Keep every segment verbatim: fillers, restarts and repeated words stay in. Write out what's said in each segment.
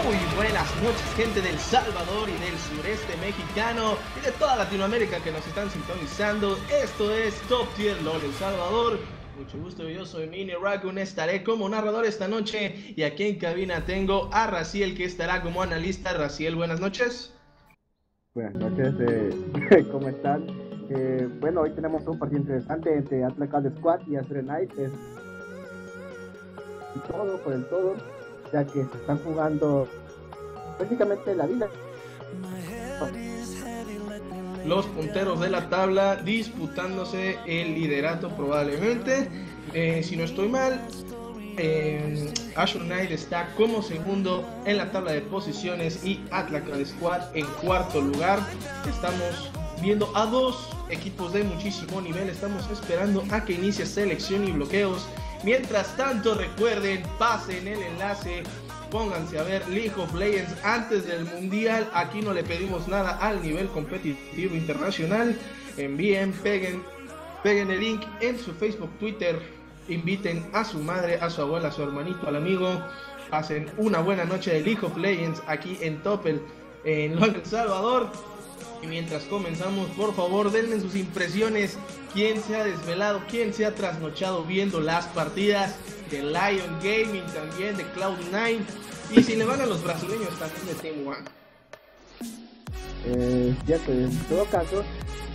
Muy buenas noches, gente del Salvador y del sureste mexicano y de toda Latinoamérica que nos están sintonizando. Esto es Top Tier LOL El Salvador. Mucho gusto, yo soy Mini Raccoon, estaré como narrador esta noche y aquí en cabina tengo a Raciel que estará como analista. Raciel, buenas noches. Buenas noches, eh, ¿cómo están? Eh, bueno, hoy tenemos un partido interesante entre Atlas Squad y Azure Knight. Es todo por el todo, ya que se están jugando prácticamente la vida. Los punteros de la tabla disputándose el liderato probablemente. Eh, si no estoy mal, eh, Azure Knight está como segundo en la tabla de posiciones y Atlas Squad en cuarto lugar. Estamos viendo a dos equipos de muchísimo nivel. Estamos esperando a que inicie selección y bloqueos. Mientras tanto, recuerden, pasen el enlace, pónganse a ver League of Legends antes del mundial. Aquí no le pedimos nada al nivel competitivo internacional. Envíen, peguen, peguen el link en su Facebook, Twitter. Inviten a su madre, a su abuela, a su hermanito, al amigo. Pasen una buena noche de League of Legends aquí en Topel, en LOL El Salvador. Y mientras comenzamos, por favor, denme sus impresiones. ¿Quién se ha desvelado? ¿Quién se ha trasnochado viendo las partidas de Lion Gaming, también de Cloud nine? Y si le van a los brasileños, también de Team One. Eh, cierto, en todo caso,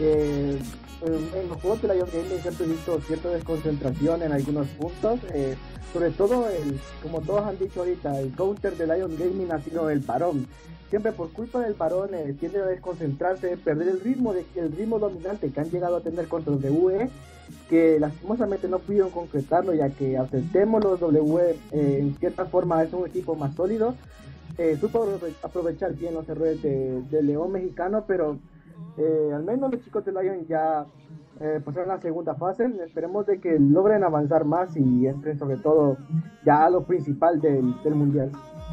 eh, en los juegos de Lion Gaming siempre he visto cierta desconcentración en algunos puntos. Eh, sobre todo, el, como todos han dicho ahorita, el counter de Lion Gaming ha sido el varón. Siempre por culpa del varón eh, tiende a desconcentrarse, perder el ritmo de el ritmo dominante que han llegado a tener contra los W E, que lastimosamente no pudieron concretarlo, ya que aceptemos los W E, eh, en cierta forma es un equipo más sólido. Eh, supo aprovechar bien los errores de, de León mexicano, pero eh, al menos los chicos de Lion ya eh, pasaron a la segunda fase. Esperemos de que logren avanzar más y entren sobre todo ya a lo principal del, del mundial.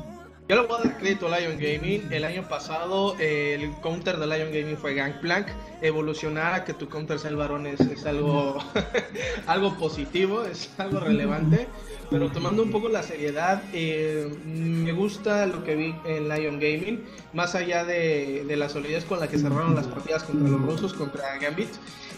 Yo le voy a dar crédito a Lion Gaming. El año pasado eh, el counter de Lion Gaming fue Gangplank. Evolucionar a que tu counter sea el varón es, es algo, algo positivo, es algo relevante. Pero tomando un poco la seriedad, eh, me gusta lo que vi en Lion Gaming. Más allá de, de la solidez con la que cerraron las partidas contra los rusos, contra Gambit.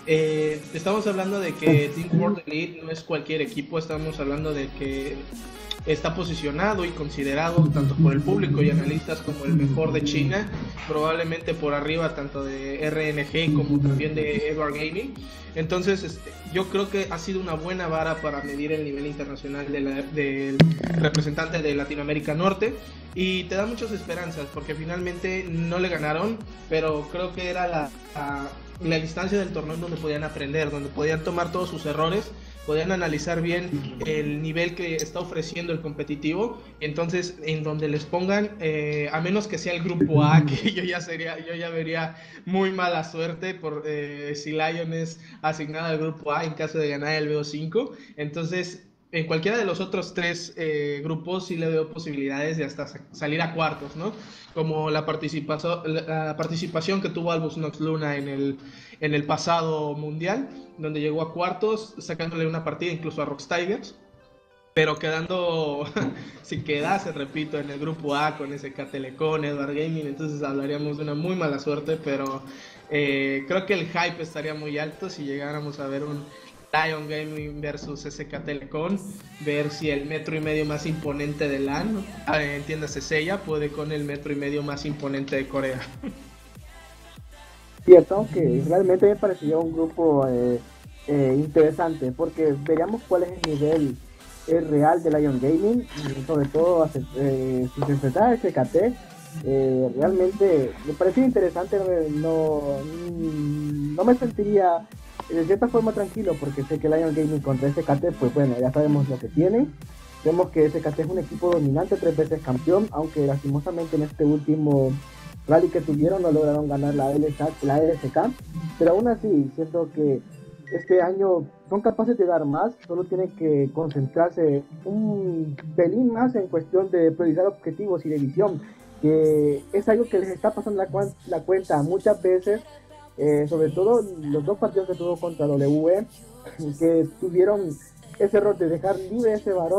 Eh, estamos hablando de que Team World Elite no es cualquier equipo. Estamos hablando de que está posicionado y considerado tanto por el público y analistas como el mejor de China, probablemente por arriba tanto de R N G como también de Edward Gaming. Entonces este, yo creo que ha sido una buena vara para medir el nivel internacional de la, del representante de Latinoamérica Norte, y te da muchas esperanzas porque finalmente no le ganaron, pero creo que era la, la, la instancia del torneo donde podían aprender, donde podían tomar todos sus errores, podían analizar bien el nivel que está ofreciendo el competitivo. Entonces en donde les pongan, eh, a menos que sea el grupo A, que yo ya sería, yo ya vería muy mala suerte por eh, si Lion es asignado al grupo A en caso de ganar el B O cinco. Entonces en cualquiera de los otros tres eh, grupos sí le veo posibilidades de hasta salir a cuartos, ¿no? Como la participación, la participación que tuvo Albus Nox Luna en el, en el pasado mundial, donde llegó a cuartos, sacándole una partida incluso a Rox Tigers, pero quedando, si quedase, repito, en el grupo A con S K Telecom, Edward Gaming, entonces hablaríamos de una muy mala suerte, pero eh, creo que el hype estaría muy alto si llegáramos a ver un Lion Gaming versus S K Telecom, ver si el metro y medio más imponente de LAN, eh, entiéndase Seiya, puede con el metro y medio más imponente de Corea. Cierto, que realmente me parecía un grupo eh, eh, interesante, porque veríamos cuál es el nivel eh, real de Lion Gaming, y sobre todo eh, si se enfrentara a S K T. Eh, realmente me parecía interesante. No, no me sentiría de cierta forma tranquilo, porque sé que Lion Gaming contra S K T, pues bueno, ya sabemos lo que tienen. Vemos que S K T es un equipo dominante, tres veces campeón, aunque lastimosamente en este último rally que tuvieron no lograron ganar la L S K, pero aún así siento que este año son capaces de dar más, solo tienen que concentrarse un pelín más en cuestión de priorizar objetivos y de visión, que es algo que les está pasando la, cu- la cuenta muchas veces, eh, sobre todo los dos partidos que tuvo contra W E, que tuvieron ese error de dejar libre ese varón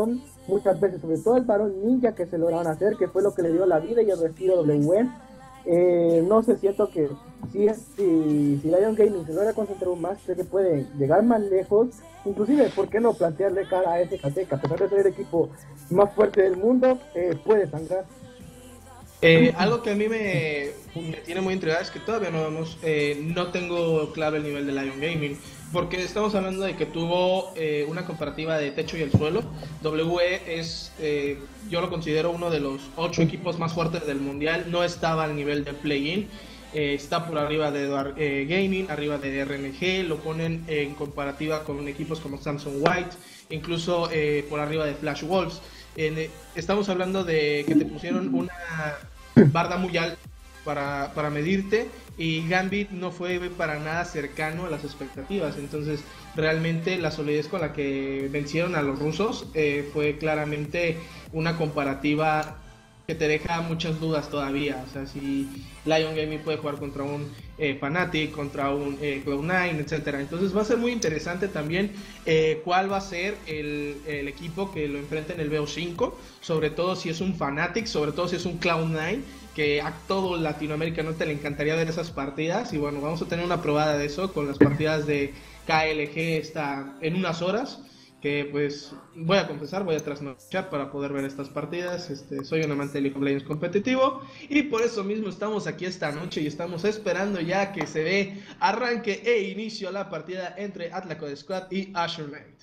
muchas veces, sobre todo el varón ninja que se lograron hacer, que fue lo que le dio la vida y el respiro a W W E. Eh, no sé, siento que si, si, si Lion Gaming se logra concentrar más, sé que puede llegar más lejos. Inclusive, ¿por qué no plantearle cara a S K T, que a pesar de ser el equipo más fuerte del mundo, eh, puede sangrar? Eh, algo que a mí me, me tiene muy intrigado es que todavía no vemos, eh, no tengo claro el nivel de Lion Gaming, porque estamos hablando de que tuvo eh, una comparativa de techo y el suelo. W W E es, eh, yo lo considero uno de los ocho equipos más fuertes del mundial, no estaba al nivel de play-in, eh, está por arriba de Eduard, eh, Gaming, arriba de R N G, lo ponen en comparativa con equipos como Samsung White, incluso eh, por arriba de Flash Wolves. Eh, estamos hablando de que te pusieron una barda muy alta para, para medirte, y Gambit no fue para nada cercano a las expectativas. Entonces realmente la solidez con la que vencieron a los rusos eh, fue claramente una comparativa que te deja muchas dudas todavía. O sea, si Lion Gaming puede jugar contra un eh, Fnatic, contra un eh, Cloud nine, etcétera. Entonces va a ser muy interesante también eh, cuál va a ser el, el equipo que lo enfrente en el B O cinco, sobre todo si es un Fnatic, sobre todo si es un Cloud nine, que a todo Latinoamérica no te le encantaría ver esas partidas. Y bueno, vamos a tener una probada de eso con las partidas de K L G esta, en unas horas, que pues voy a confesar, voy a trasnochar para poder ver estas partidas. Este, soy un amante de League of Legends competitivo, y por eso mismo estamos aquí esta noche y estamos esperando ya que se ve arranque e inicio a la partida entre Atlacode Squad y Azure Knight.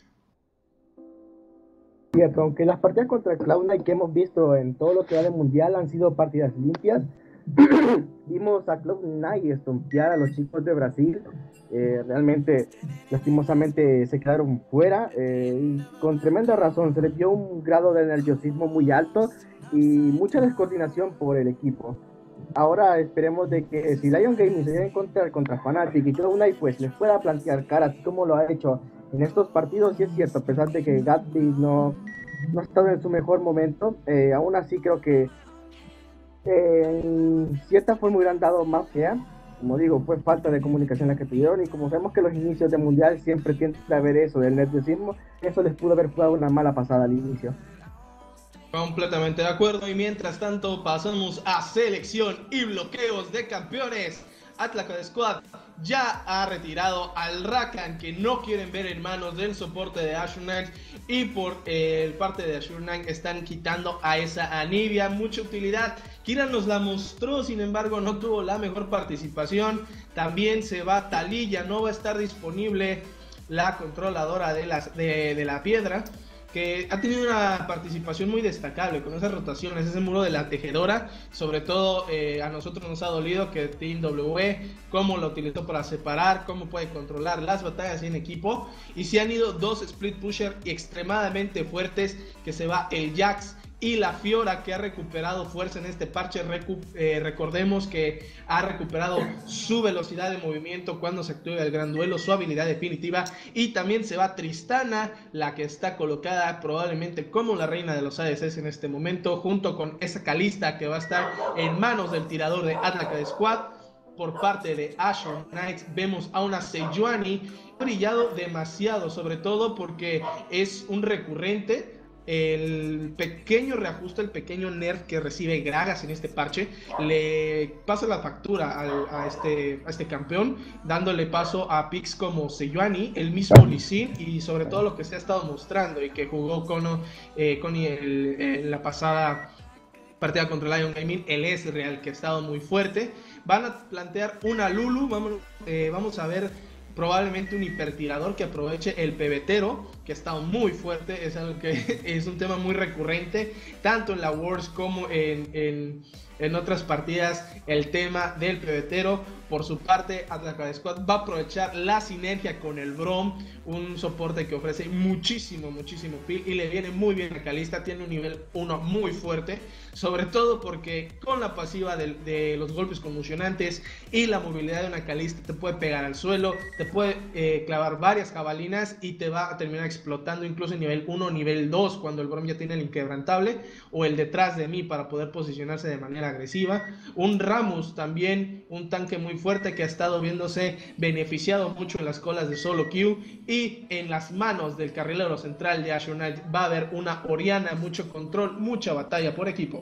Cierto, aunque las partidas contra Cloud nine que hemos visto en todo lo que va de mundial han sido partidas limpias, vimos a Cloud nine estompear a los chicos de Brasil. Eh, realmente, lastimosamente, se quedaron fuera, eh, y con tremenda razón. Se les dio un grado de nerviosismo muy alto y mucha descoordinación por el equipo. Ahora esperemos de que si Lion Gaming se llega a encontrar contra Fnatic y Cloud nine, pues les pueda plantear cara, así como lo ha hecho en estos partidos. Y es cierto, a pesar de que Gatsby no, no ha estado en su mejor momento, eh, aún así creo que eh, en cierta forma hubieran dado más fea. Como digo, fue falta de comunicación la que tuvieron, y como sabemos que los inicios de mundial siempre tienden a haber eso del nerviosismo, eso les pudo haber jugado una mala pasada al inicio. Completamente de acuerdo. Y mientras tanto pasamos a selección y bloqueos de campeones. Atlacode Squad ya ha retirado al Rakan, que no quieren ver en manos del soporte de Azure Knight, y por eh, parte de Azure Knight están quitando a esa Anivia, mucha utilidad. Kiran nos la mostró, sin embargo no tuvo la mejor participación. También se va Taliyah, no va a estar disponible la controladora de, las, de, de la piedra, que ha tenido una participación muy destacable con esas rotaciones, ese muro de la tejedora. Sobre todo eh, a nosotros nos ha dolido que Team W E, cómo lo utilizó para separar, cómo puede controlar las batallas en equipo. Y se han ido dos split pusher extremadamente fuertes, que se va el Jax y la Fiora, que ha recuperado fuerza en este parche. Recu eh, recordemos que ha recuperado su velocidad de movimiento cuando se activa el gran duelo, su habilidad definitiva. Y también se va Tristana, la que está colocada probablemente como la reina de los A D Cs en este momento, junto con esa Kalista que va a estar en manos del tirador de Atlacode Squad. Por parte de Azure Knights vemos a una Sejuani brillado demasiado, sobre todo porque es un recurrente. El pequeño reajuste, el pequeño nerf que recibe Gragas en este parche le pasa la factura al, a, este, a este campeón, dándole paso a picks como Sejuani, el mismo Lee Sin, y sobre todo lo que se ha estado mostrando y que jugó Kono, eh, Connie el, en la pasada partida contra Lion Gaming, el S real, que ha estado muy fuerte. Van a plantear una Lulu, vamos, eh, vamos a ver probablemente un hipertirador que aproveche el pebetero, que ha estado muy fuerte. Es algo que es un tema muy recurrente, tanto en la Worlds como en, en, en otras partidas, el tema del pebetero. Por su parte, Atlacode Squad va a aprovechar la sinergia con el Braum, un soporte que ofrece muchísimo, muchísimo peel, y le viene muy bien a Kalista. Tiene un nivel uno muy fuerte, sobre todo porque con la pasiva de, de los golpes conmocionantes y la movilidad de una Kalista te puede pegar al suelo, te puede eh, clavar varias jabalinas y te va a terminar explotando incluso en nivel uno o nivel dos, cuando el Braum ya tiene el inquebrantable o el detrás de mí para poder posicionarse de manera manera agresiva. Un Rammus también, un tanque muy fuerte que ha estado viéndose beneficiado mucho en las colas de solo queue. Y en las manos del carrilero central de Azure Knight va a haber una Orianna, mucho control, mucha batalla por equipo.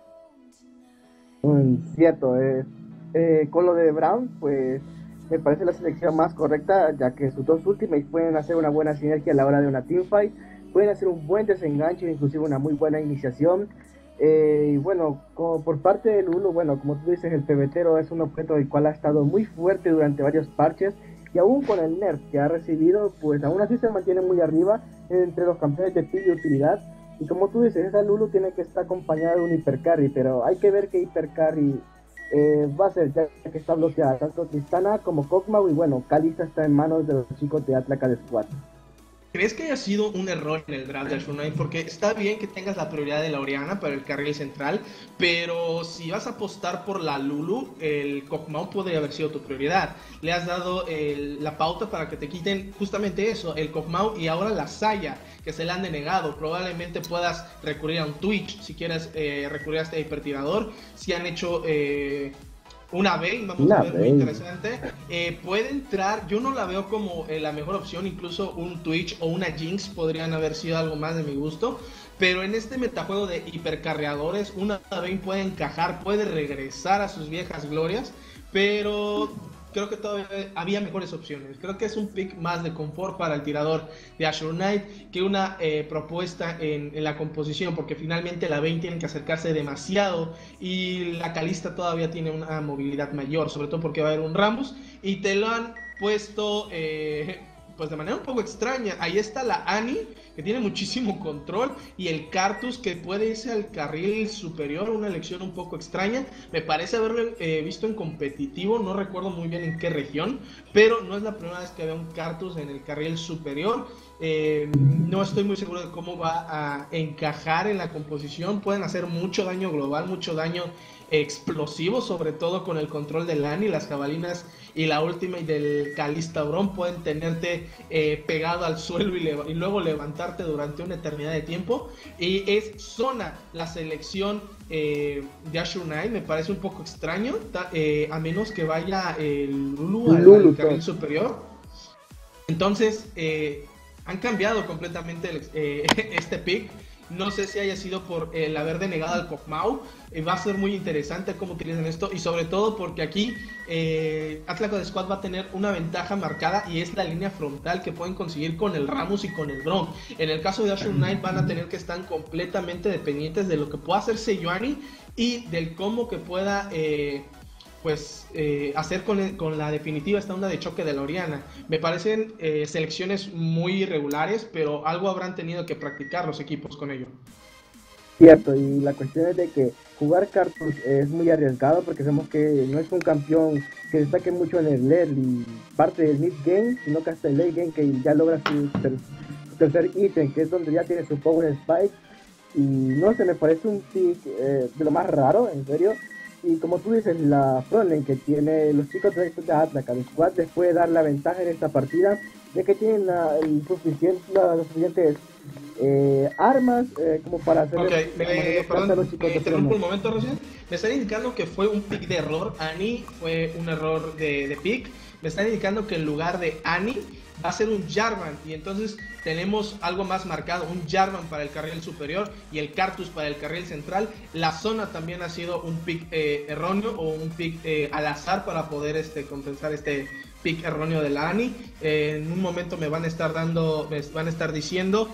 Mm, cierto, eh, eh, con lo de Braum, pues me parece la selección más correcta, ya que sus dos ultimates pueden hacer una buena sinergia a la hora de una teamfight, pueden hacer un buen desenganche, inclusive una muy buena iniciación. Eh, y bueno, como por parte de Lulu, bueno, como tú dices, el pebetero es un objeto del cual ha estado muy fuerte durante varios parches, y aún con el nerf que ha recibido, pues aún así se mantiene muy arriba entre los campeones de pick y utilidad. Y como tú dices, esa Lulu tiene que estar acompañada de un hipercarry, pero hay que ver qué hipercarry eh, va a ser, ya que está bloqueada tanto Tristana como Kog'Maw, y bueno, Kalista está en manos de los chicos de Atlaka de Squad. ¿Crees que haya sido un error en el draft de Azure Knight? Porque está bien que tengas la prioridad de la Orianna para el carril central, pero si vas a apostar por la Lulu, el Kog'Maw podría haber sido tu prioridad. Le has dado el, la pauta para que te quiten justamente eso, el Kog'Maw, y ahora la Xayah, que se le han denegado. Probablemente puedas recurrir a un Twitch si quieres eh, recurrir a este hipertirador. Si han hecho... Eh, una Vayne, vamos una a ver, muy interesante. Eh, puede entrar, yo no la veo como eh, la mejor opción, incluso un Twitch o una Jinx podrían haber sido algo más de mi gusto. Pero en este metajuego de hipercarreadores, una Vayne puede encajar, puede regresar a sus viejas glorias, pero creo que todavía había mejores opciones. Creo que es un pick más de confort para el tirador de Azure Knight que una eh, propuesta en, en la composición, porque finalmente la Vayne tiene que acercarse demasiado y la Kalista todavía tiene una movilidad mayor, sobre todo porque va a haber un Rammus y te lo han puesto eh, pues de manera un poco extraña. Ahí está la Annie, que tiene muchísimo control, y el Karthus, que puede irse al carril superior, una elección un poco extraña. Me parece haberlo eh, visto en competitivo, no recuerdo muy bien en qué región, pero no es la primera vez que veo un Karthus en el carril superior. Eh, no estoy muy seguro de cómo va a encajar en la composición. Pueden hacer mucho daño global, mucho daño explosivo, sobre todo con el control del Annie. Las jabalinas y la ultimate del Kalista Braum pueden tenerte eh, pegado al suelo y, y luego levantarte durante una eternidad de tiempo. Y es Zona la selección eh, de Azure Knight. Me parece un poco extraño, ta, eh, a menos que vaya el Lulu al, al carril superior. Entonces eh, han cambiado completamente el, eh, este pick. No sé si haya sido por el haber denegado al Kog'Maw. Eh, va a ser muy interesante cómo utilizan esto. Y sobre todo porque aquí eh, Atlaka de Squad va a tener una ventaja marcada, y es la línea frontal que pueden conseguir con el Rammus y con el Braum. En el caso de Azure Knight van a tener que estar completamente dependientes de lo que pueda hacer Sejuani y del combo que pueda... Eh, pues eh, hacer con, el, con la definitiva esta onda de choque de la Orianna. Me parecen eh, selecciones muy irregulares, pero algo habrán tenido que practicar los equipos con ello. Cierto, y la cuestión es de que jugar Karthus es muy arriesgado, porque sabemos que no es un campeón que destaque mucho en el late y parte del mid game, sino que hasta el late game, que ya logra su, ter su tercer ítem, que es donde ya tiene su power spike. Y no sé, me parece un pick eh, de lo más raro, en serio. Y como tú dices, la frontline que tiene los chicos de Atlaka de Squad les puede dar la ventaja en esta partida, ya que tienen la, el suficiente, la, las suficientes eh, armas eh, como para hacer... Ok, eh, perdón, me interrumpo un momento recién. Me están indicando que fue un pick de error. Annie fue un error de, de pick. Me están indicando que en lugar de Annie va a ser un Jarvan, y entonces tenemos algo más marcado, un Jarvan para el carril superior y el Karthus para el carril central. La Zona también ha sido un pick eh, erróneo o un pick eh, al azar para poder este, compensar este pick erróneo de la Annie. Eh, en un momento me van a estar dando, me van a estar diciendo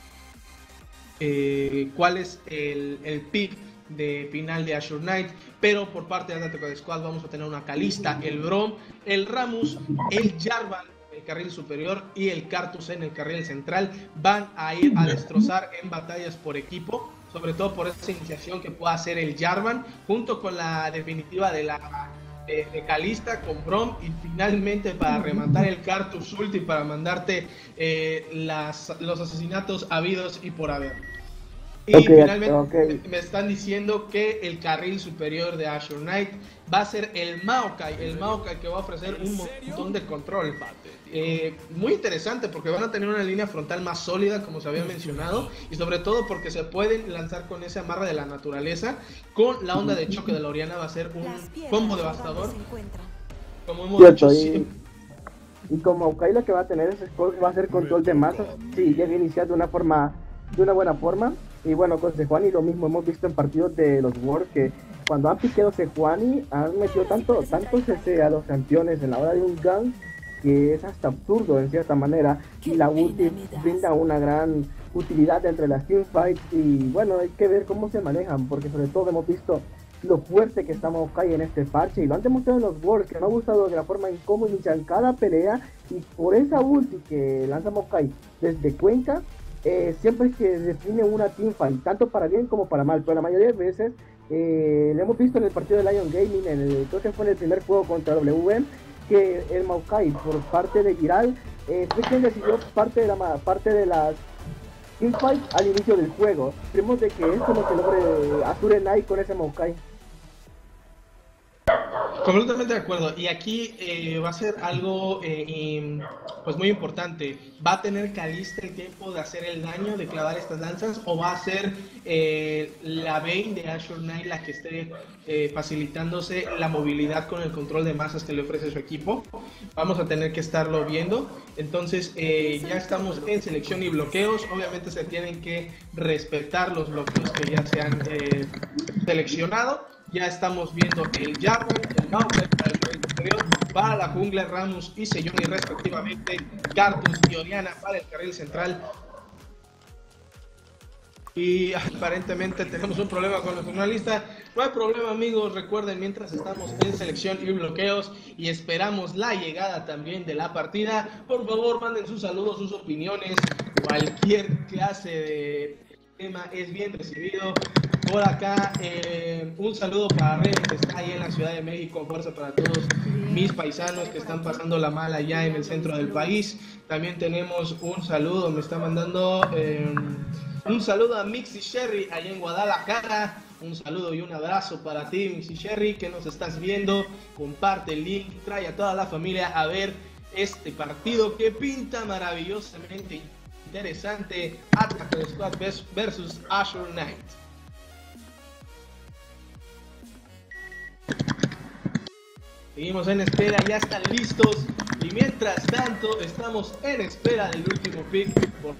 eh, cuál es el, el pick de final de Azure Knight, pero por parte de Atlaka de Squad vamos a tener una Kalista, el Braum, el Rammus, el Jarvan el carril superior y el Karthus en el carril central. Van a ir a destrozar en batallas por equipo, sobre todo por esa iniciación que pueda hacer el Jarvan, junto con la definitiva de la de, de Kalista con Braum, y finalmente para rematar el Karthus ulti para mandarte eh, las, los asesinatos habidos y por haber. Y okay, finalmente okay. me están diciendo que el carril superior de Azure Knight va a ser el Maokai, el Maokai que va a ofrecer un montón de control. Eh, muy interesante porque van a tener una línea frontal más sólida, como se había mencionado, y sobre todo porque se pueden lanzar con ese amarre de la naturaleza. Con la onda de choque de la Oriana va a ser un combo devastador, como hemos Cierto, dicho y, siempre. y como Maokai lo que va a tener es, va a ser control de masas, sí, llega a iniciar de una forma, de una buena forma. Y bueno, con Sejuani lo mismo hemos visto en partidos de los Worlds, que cuando han piqueado Sejuani han metido tanto, tanto C C a los campeones en la hora de un gang, que es hasta absurdo en cierta manera, y la ulti brinda una gran utilidad entre las teamfights. Y bueno, hay que ver cómo se manejan, porque sobre todo hemos visto lo fuerte que está Maokai en este parche, y lo han demostrado en los Worlds, que me ha gustado de la forma en cómo inician cada pelea, y por esa ulti que lanza Maokai desde Cuenca, Eh, siempre es que define una teamfight, tanto para bien como para mal, pero la mayoría de veces eh, lo hemos visto en el partido de Lion Gaming, en el, creo que fue en el primer juego contra W M, que el Maokai por parte de Giral eh, fue quien decidió parte de la parte de las teamfight al inicio del juego. Esperemos de que esto no se logre Azure Knight con ese Maokai. Completamente de acuerdo, y aquí eh, va a ser algo eh, y, pues muy importante. ¿Va a tener Kalista el tiempo de hacer el daño, de clavar estas lanzas, o va a ser eh, la Vayne de Azure Knight la que esté eh, facilitándose la movilidad con el control de masas que le ofrece su equipo? Vamos a tener que estarlo viendo. Entonces eh, ya estamos en selección y bloqueos. Obviamente se tienen que respetar los bloqueos que ya se han eh, seleccionado. Ya estamos viendo el Jarvan, el Maokai para el carril superior, para la jungla Rammus y Sejuani respectivamente, Karthus y Oriana para el carril central. Y aparentemente tenemos un problema con nuestro analista. No hay problema, amigos, recuerden, mientras estamos en selección y bloqueos y esperamos la llegada también de la partida, por favor manden sus saludos, sus opiniones, cualquier clase de tema es bien recibido. Por acá, eh, un saludo para Ren, que está ahí en la Ciudad de México. Fuerza para todos mis paisanos que están pasando la mala allá en el centro del país. También tenemos un saludo, me está mandando eh, un saludo a Mixi Sherry allá en Guadalajara. Un saludo y un abrazo para ti, Mixi Sherry, que nos estás viendo. Comparte el link, trae a toda la familia a ver este partido que pinta maravillosamente interesante. Attack Squad versus Azure Knight. Seguimos en espera, ya están listos, y mientras tanto estamos en espera del último pick por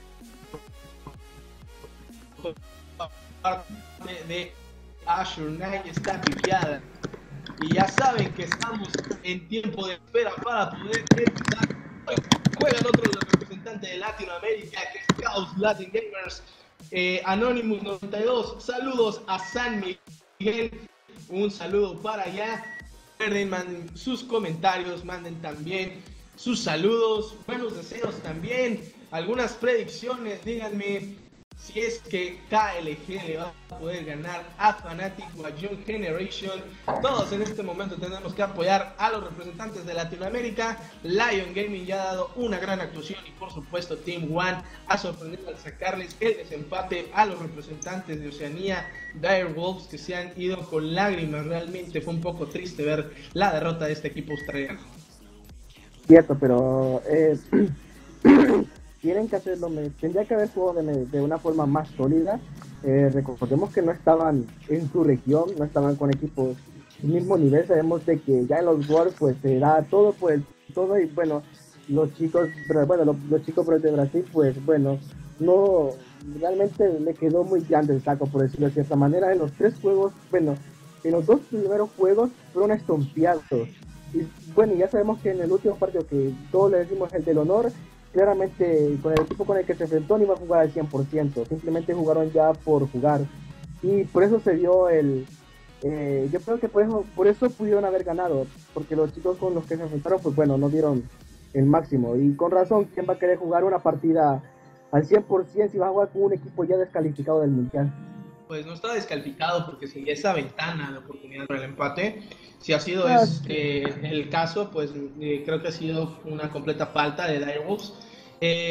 parte de Azure Knight. Está piqueada y ya saben que estamos en tiempo de espera para poder empezar. Juegan otros los representantes de Latinoamérica, que es Chaos Latin Gamers. eh, Anonymous noventa y dos, saludos a San Miguel, un saludo para allá. Recuerden, manden sus comentarios, manden también sus saludos, buenos deseos también, algunas predicciones. Díganme si es que K L G le va a poder ganar a Fnatic o a Young Generation. Todos en este momento tenemos que apoyar a los representantes de Latinoamérica. Lion Gaming ya ha dado una gran actuación, y por supuesto Team One ha sorprendido al sacarles el desempate a los representantes de Oceanía, Direwolves, que se han ido con lágrimas. Realmente fue un poco triste ver la derrota de este equipo australiano. Cierto, pero eh, tienen que hacerlo, me, tendría que haber jugado de, de una forma más sólida. Eh, recordemos que no estaban en su región, no estaban con equipos del mismo nivel. Sabemos de que ya en los Worlds pues se da todo, pues todo, y bueno, los chicos, bueno, los, los chicos de Brasil, pues bueno, no, realmente le quedó muy grande el saco, por decirlo de cierta manera. En los tres juegos, bueno, en los dos primeros juegos fueron estompeados. Y bueno, ya sabemos que en el último partido, que todos le decimos el del honor, claramente con el equipo con el que se enfrentó no iba a jugar al cien por ciento, simplemente jugaron ya por jugar, y por eso se dio el eh, yo creo que por eso, por eso pudieron haber ganado, porque los chicos con los que se enfrentaron pues bueno, no dieron el máximo, y con razón. ¿Quién va a querer jugar una partida al cien por ciento si va a jugar con un equipo ya descalificado del mundial? Pues no está descalificado, porque si esa ventana de oportunidad para el empate, si ha sido Ah, es, eh, el caso, pues eh, creo que ha sido una completa falta de Direwolves. Eh,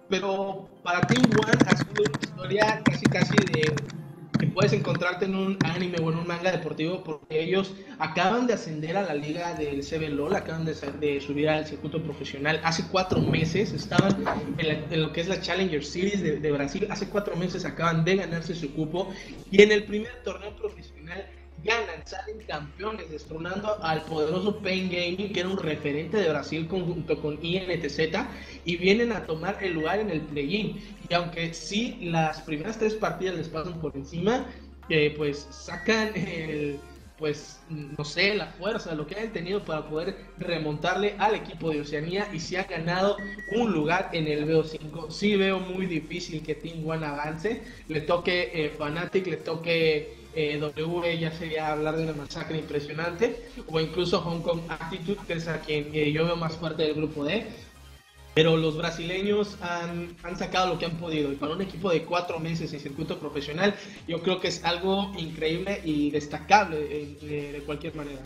pero para Team One ha sido una historia casi casi de que puedes encontrarte en un anime o en un manga deportivo, porque ellos acaban de ascender a la liga del C B L O L, acaban de, de subir al circuito profesional hace cuatro meses, estaban en, la, en lo que es la Challenger Series de, de Brasil, hace cuatro meses acaban de ganarse su cupo, y en el primer torneo profesional ganan, salen campeones, destronando al poderoso Pain Gaming, que era un referente de Brasil junto con I N T Z, y vienen a tomar el lugar en el play-in. Y aunque sí, las primeras tres partidas les pasan por encima, eh, pues sacan el, pues no sé, la fuerza, lo que hayan tenido para poder remontarle al equipo de Oceanía, y si ha ganado un lugar en el B O cinco. Sí veo muy difícil que Team One avance, le toque eh, Fnatic, le toque eh, W, ya sería hablar de una masacre impresionante, o incluso Hong Kong Attitude, que es a quien eh, yo veo más fuerte del grupo D. Pero los brasileños han, han sacado lo que han podido, y para un equipo de cuatro meses en circuito profesional, yo creo que es algo increíble y destacable de, de, de cualquier manera.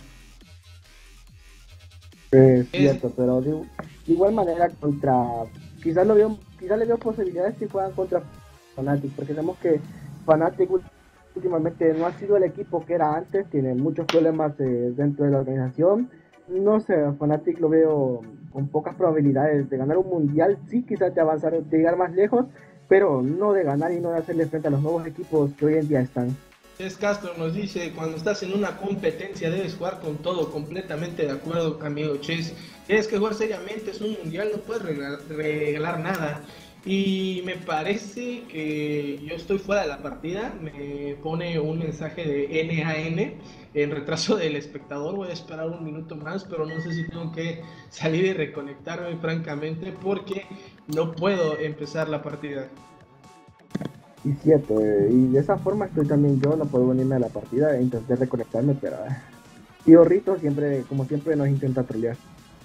Es cierto, es... pero de, de igual manera contra, quizás lo veo, quizás le veo posibilidades si juegan contra Fnatic, porque sabemos que Fnatic últimamente no ha sido el equipo que era antes, tiene muchos problemas eh, dentro de la organización. No sé, Fnatic lo veo con pocas probabilidades de ganar un mundial, sí quizás de avanzar, de llegar más lejos, pero no de ganar y no de hacerle frente a los nuevos equipos que hoy en día están. Ches Castro nos dice, cuando estás en una competencia debes jugar con todo, completamente de acuerdo, amigo Ches. Tienes que jugar seriamente, es un mundial, no puedes regalar, regalar nada. Y me parece que yo estoy fuera de la partida, me pone un mensaje de N A N en retraso del espectador, voy a esperar un minuto más, pero no sé si tengo que salir y reconectarme francamente, porque no puedo empezar la partida. Y cierto, eh, y de esa forma estoy también yo, no puedo venirme a la partida e intenté reconectarme, pero eh, tío Rito siempre, como siempre, nos intenta trolear.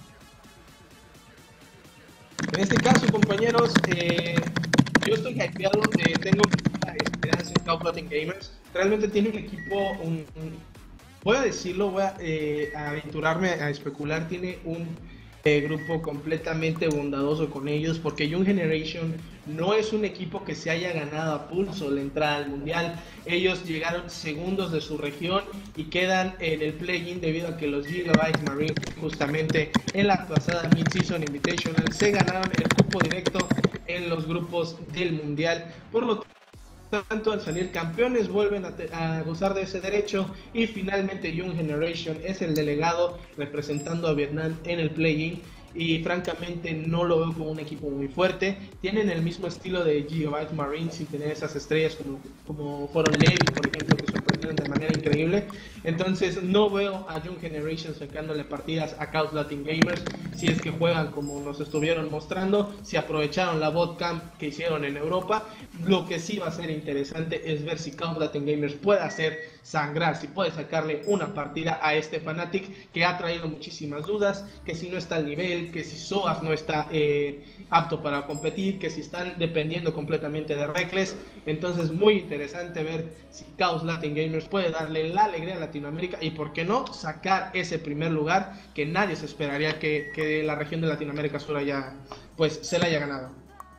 En este caso, compañeros, eh, yo estoy hypeado, eh, tengo mucha esperanza en Cloud Latin Gamers. Realmente tiene un equipo, un, un, voy a decirlo, voy a eh, aventurarme a especular, tiene un eh, grupo completamente bondadoso con ellos, porque Young Generation no es un equipo que se haya ganado a pulso la entrada al mundial. Ellos llegaron segundos de su región y quedan en el play-in debido a que los Gigabyte Marine, justamente en la pasada Mid-Season Invitational, se ganaron el cupo directo en los grupos del mundial. Por lo tanto, al salir campeones vuelven a, a gozar de ese derecho, y finalmente Young Generation es el delegado representando a Vietnam en el play-in. Y francamente no lo veo como un equipo muy fuerte. Tienen el mismo estilo de Gigabyte Marine sin tener esas estrellas como, como fueron Levi, por ejemplo, que sorprendieron de manera increíble. Entonces no veo a Young Generation sacándole partidas a Chaos Latin Gamers si es que juegan como nos estuvieron mostrando, si aprovecharon la botcamp que hicieron en Europa. Lo que sí va a ser interesante es ver si Chaos Latin Gamers puede hacer sangrar, si puede sacarle una partida a este Fnatic que ha traído muchísimas dudas, que si no está al nivel, que si Soaz no está eh, apto para competir, que si están dependiendo completamente de Reckless. Entonces muy interesante ver si Chaos Latin Gamers puede darle la alegría a Latinoamérica y por qué no sacar ese primer lugar que nadie se esperaría que, que la región de Latinoamérica Sur haya, pues se la haya ganado.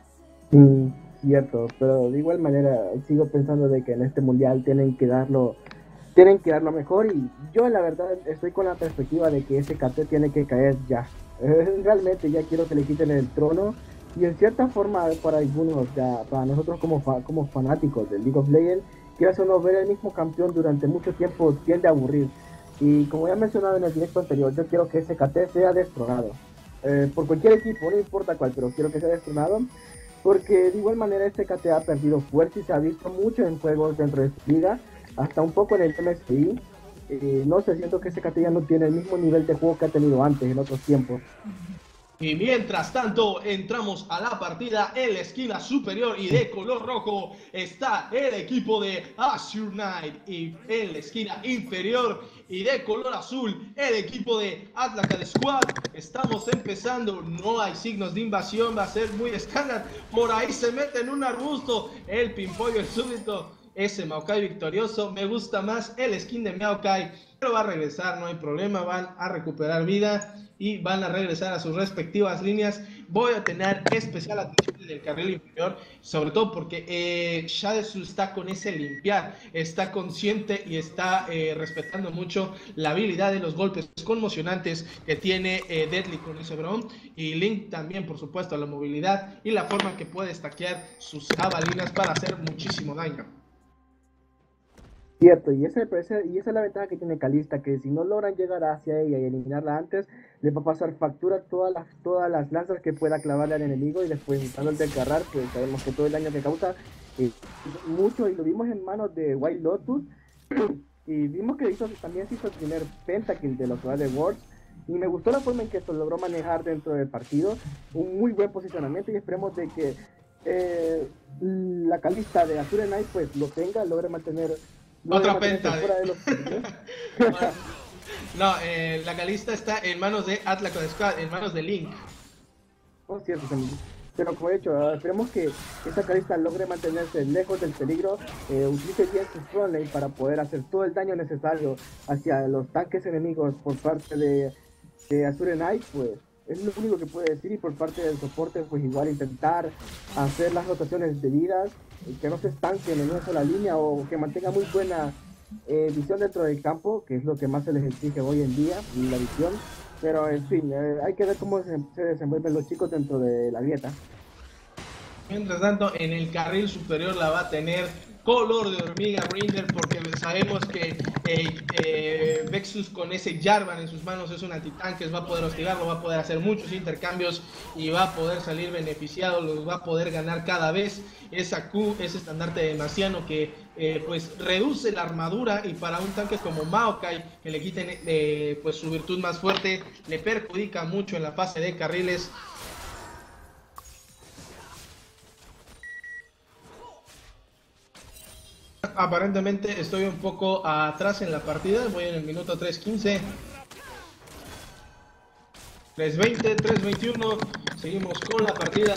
Mm, cierto, pero de igual manera sigo pensando de que en este mundial tienen que darlo tienen que dar lo mejor, y yo la verdad estoy con la perspectiva de que ese K T tiene que caer ya. Eh, realmente ya quiero que le quiten el trono, y en cierta forma para algunos, ya para nosotros como, fa como fanáticos del League of Legends, que eso no ver el mismo campeón durante mucho tiempo tiende a aburrir. Y como ya he mencionado en el directo anterior, yo quiero que ese K T sea destronado. Eh, por cualquier equipo, no importa cuál, pero quiero que sea destronado, porque de igual manera este K T ha perdido fuerza y se ha visto mucho en juegos dentro de su liga, hasta un poco en el M S I. Eh, no sé, siento que ese K T ya no tiene el mismo nivel de juego que ha tenido antes, en otros tiempos. Y mientras tanto, entramos a la partida. En la esquina superior y de color rojo está el equipo de Azure Knight, y en la esquina inferior y de color azul el equipo de Atlacad Squad. Estamos empezando, no hay signos de invasión, va a ser muy estándar. Por ahí se mete en un arbusto el Pimpollo, el súbdito. Ese Maokai victorioso, me gusta más el skin de Maokai, pero va a regresar, no hay problema, van a recuperar vida y van a regresar a sus respectivas líneas. Voy a tener especial atención del carril inferior, sobre todo porque eh, Shadowsu está con ese limpiar, está consciente y está eh, respetando mucho la habilidad de los golpes conmocionantes que tiene eh, Deadly con ese Braum, y Link también, por supuesto, la movilidad y la forma que puede stackear sus jabalinas para hacer muchísimo daño. Cierto, y esa, esa, y esa es la ventaja que tiene Kalista, que si no logran llegar hacia ella y eliminarla antes, le va a pasar factura todas las, todas las lanzas que pueda clavarle al enemigo, y después usando el desgarrar, pues sabemos que todo el daño que causa es mucho, y lo vimos en manos de White Lotus, y vimos que hizo, también se hizo el primer pentakill de los de Worlds, y me gustó la forma en que se logró manejar dentro del partido, un muy buen posicionamiento, y esperemos de que eh, la Kalista de Azure Knight pues lo tenga, logre mantener otra penta. De... Los... no, eh, la Kalista está en manos de Atlas Squad, en manos de Link. Oh, cierto, pero como he dicho, esperemos que esta Kalista logre mantenerse lejos del peligro, eh, utilice bien su front lane para poder hacer todo el daño necesario hacia los tanques enemigos por parte de, de Azure Knight, pues es lo único que puede decir, y por parte del soporte pues igual intentar hacer las rotaciones debidas, que no se estanquen en una sola línea, o que mantenga muy buena eh, visión dentro del campo, que es lo que más se les exige hoy en día, la visión, pero en fin, eh, hay que ver cómo se, se desenvuelven los chicos dentro de la grieta. Mientras tanto, en el carril superior la va a tener color de hormiga Rinder, porque sabemos que eh, eh, Vexus con ese Jarvan en sus manos es un antitanques, va a poder hostigarlo, va a poder hacer muchos intercambios y va a poder salir beneficiado, los va a poder ganar cada vez. Esa Q, ese estandarte de Marciano que eh, pues reduce la armadura, y para un tanque como Maokai que le quiten eh, pues su virtud más fuerte, le perjudica mucho en la fase de carriles. Aparentemente estoy un poco atrás en la partida, voy en el minuto tres quince, tres veinte, tres veintiuno, seguimos con la partida.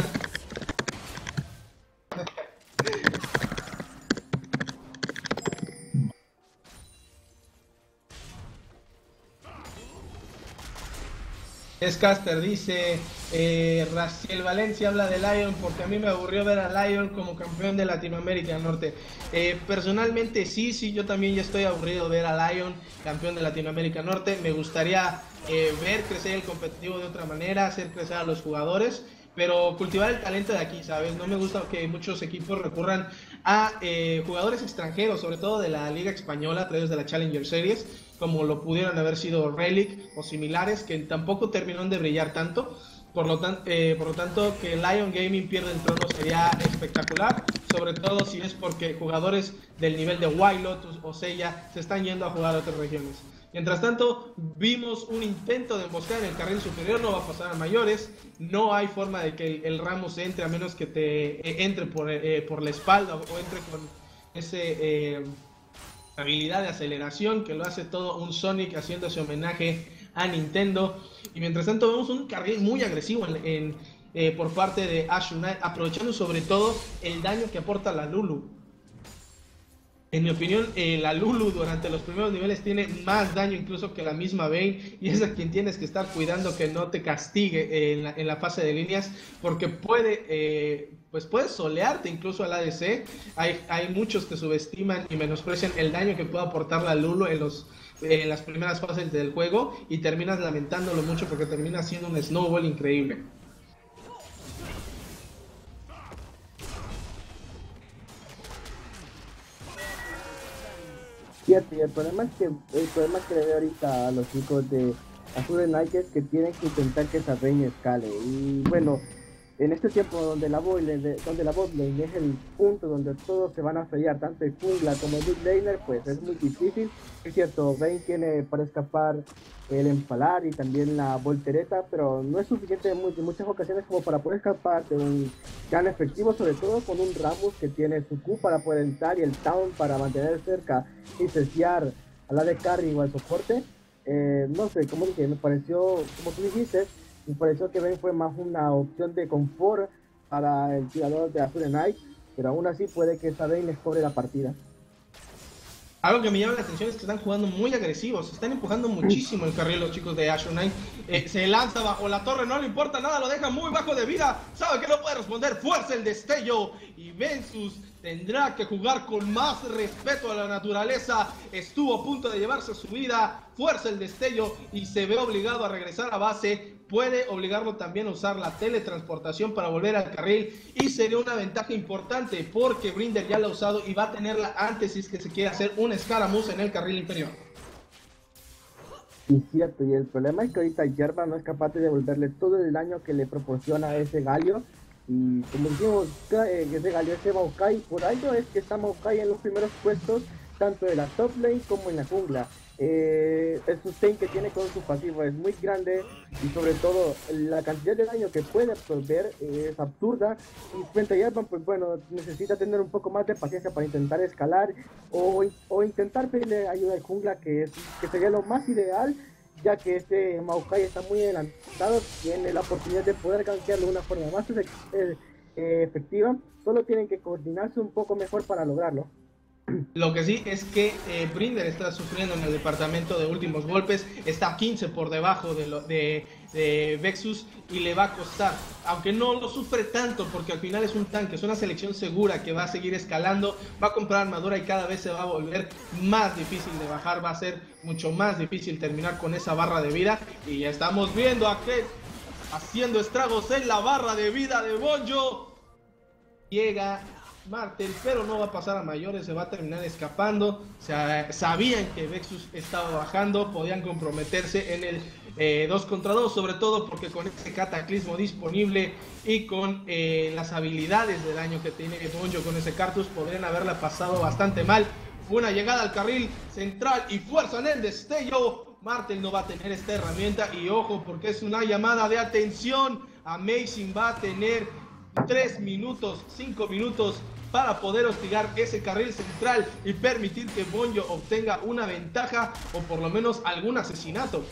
Scaster dice, eh, Raciel Valencia habla de Lion porque a mí me aburrió ver a Lion como campeón de Latinoamérica Norte. Eh, personalmente sí, sí, yo también ya estoy aburrido de ver a Lion campeón de Latinoamérica Norte. Me gustaría eh, ver crecer el competitivo de otra manera, hacer crecer a los jugadores, pero cultivar el talento de aquí, ¿sabes? No me gusta que muchos equipos recurran a eh, jugadores extranjeros, sobre todo de la Liga Española, a través de la Challenger Series, como lo pudieron haber sido Relic o similares, que tampoco terminaron de brillar tanto. Por lo, tan, eh, por lo tanto, que Lion Gaming pierda el trono sería espectacular, sobre todo si es porque jugadores del nivel de White Lotus o Seiya se están yendo a jugar a otras regiones. Mientras tanto, vimos un intento de emboscada en el carril superior, no va a pasar a mayores, no hay forma de que el, el Rammus entre a menos que te eh, entre por, eh, por la espalda, o entre con ese eh, habilidad de aceleración que lo hace todo un Sonic haciendo ese homenaje a Nintendo. Y mientras tanto vemos un carril muy agresivo en, en, eh, por parte de Azure Knight, aprovechando sobre todo el daño que aporta la Lulu. En mi opinión, eh, la Lulu durante los primeros niveles tiene más daño incluso que la misma Vayne, y es a quien tienes que estar cuidando que no te castigue eh, en, la, en la fase de líneas, porque puede, eh, pues puede solearte incluso al A D C. Hay, hay muchos que subestiman y menosprecian el daño que puede aportar la Lulu en, los, eh, en las primeras fases del juego, y terminas lamentándolo mucho porque termina siendo un snowball increíble. Cierto, y el problema es que el problema que le veo ahorita a los chicos de Azure Knight es que tienen que intentar que esa Vayne escale. Y bueno, en este tiempo donde la botlane, donde la botlane es el punto donde todos se van a fallar, tanto el jungla como el mid laner, pues es muy difícil. Es cierto, Vayne tiene para escapar el empalar y también la voltereta, pero no es suficiente en muchas ocasiones como para poder escapar de un gran efectivo, sobre todo con un Rammus que tiene su Q para poder entrar y el Town para mantener cerca y ceciar a la de carry o al soporte. Eh, no sé, como dije, me pareció, como tú dijiste, me pareció que Ben fue más una opción de confort para el tirador de Azure Knight, pero aún así puede que esa Vayne les cobre la partida. Algo que me llama la atención es que están jugando muy agresivos, están empujando muchísimo el carril los chicos de Asher Knight. Eh, se lanza bajo la torre, no le importa nada, lo deja muy bajo de vida, sabe que no puede responder, fuerza el destello y Vensus tendrá que jugar con más respeto a la naturaleza. Estuvo a punto de llevarse su vida, fuerza el destello y se ve obligado a regresar a base. Puede obligarlo también a usar la teletransportación para volver al carril y sería una ventaja importante porque Brinder ya la ha usado y va a tenerla antes si es que se quiere hacer un escaramuza en el carril inferior. Sí, cierto, y el problema es que ahorita Yerba no es capaz de devolverle todo el daño que le proporciona ese Galio. Y como dijimos, ese Galio, ese Maokai, por algo es que está Maokai en los primeros puestos, tanto de la top lane como en la jungla. Eh, el sustain que tiene con su pasivo es muy grande y sobre todo la cantidad de daño que puede absorber eh, es absurda. Y frente a Yerban, pues bueno, necesita tener un poco más de paciencia para intentar escalar o, o intentar pedirle ayuda al jungla, que, es, que sería lo más ideal, ya que este Maokai está muy adelantado, tiene la oportunidad de poder gankearlo de una forma más eh, eh, efectiva. Solo tienen que coordinarse un poco mejor para lograrlo. Lo que sí es que eh, Brinder está sufriendo en el departamento de últimos golpes, está quince por debajo de, lo, de, de Vexus y le va a costar, aunque no lo sufre tanto porque al final es un tanque, es una selección segura que va a seguir escalando, va a comprar armadura y cada vez se va a volver más difícil de bajar, va a ser mucho más difícil terminar con esa barra de vida y ya estamos viendo a Kate haciendo estragos en la barra de vida de Bonjo. Llega Martel, pero no va a pasar a mayores, se va a terminar escapando. O sea, sabían que Vexus estaba bajando, podían comprometerse en el eh, dos contra dos, sobre todo porque con ese cataclismo disponible y con eh, las habilidades de daño que tiene Bonjo con ese Cartus, podrían haberla pasado bastante mal. Una llegada al carril central y fuerza en el destello. Martel no va a tener esta herramienta y ojo porque es una llamada de atención. Amazing va a tener tres minutos, cinco minutos para poder hostigar ese carril central y permitir que Bonjo obtenga una ventaja o por lo menos algún asesinato.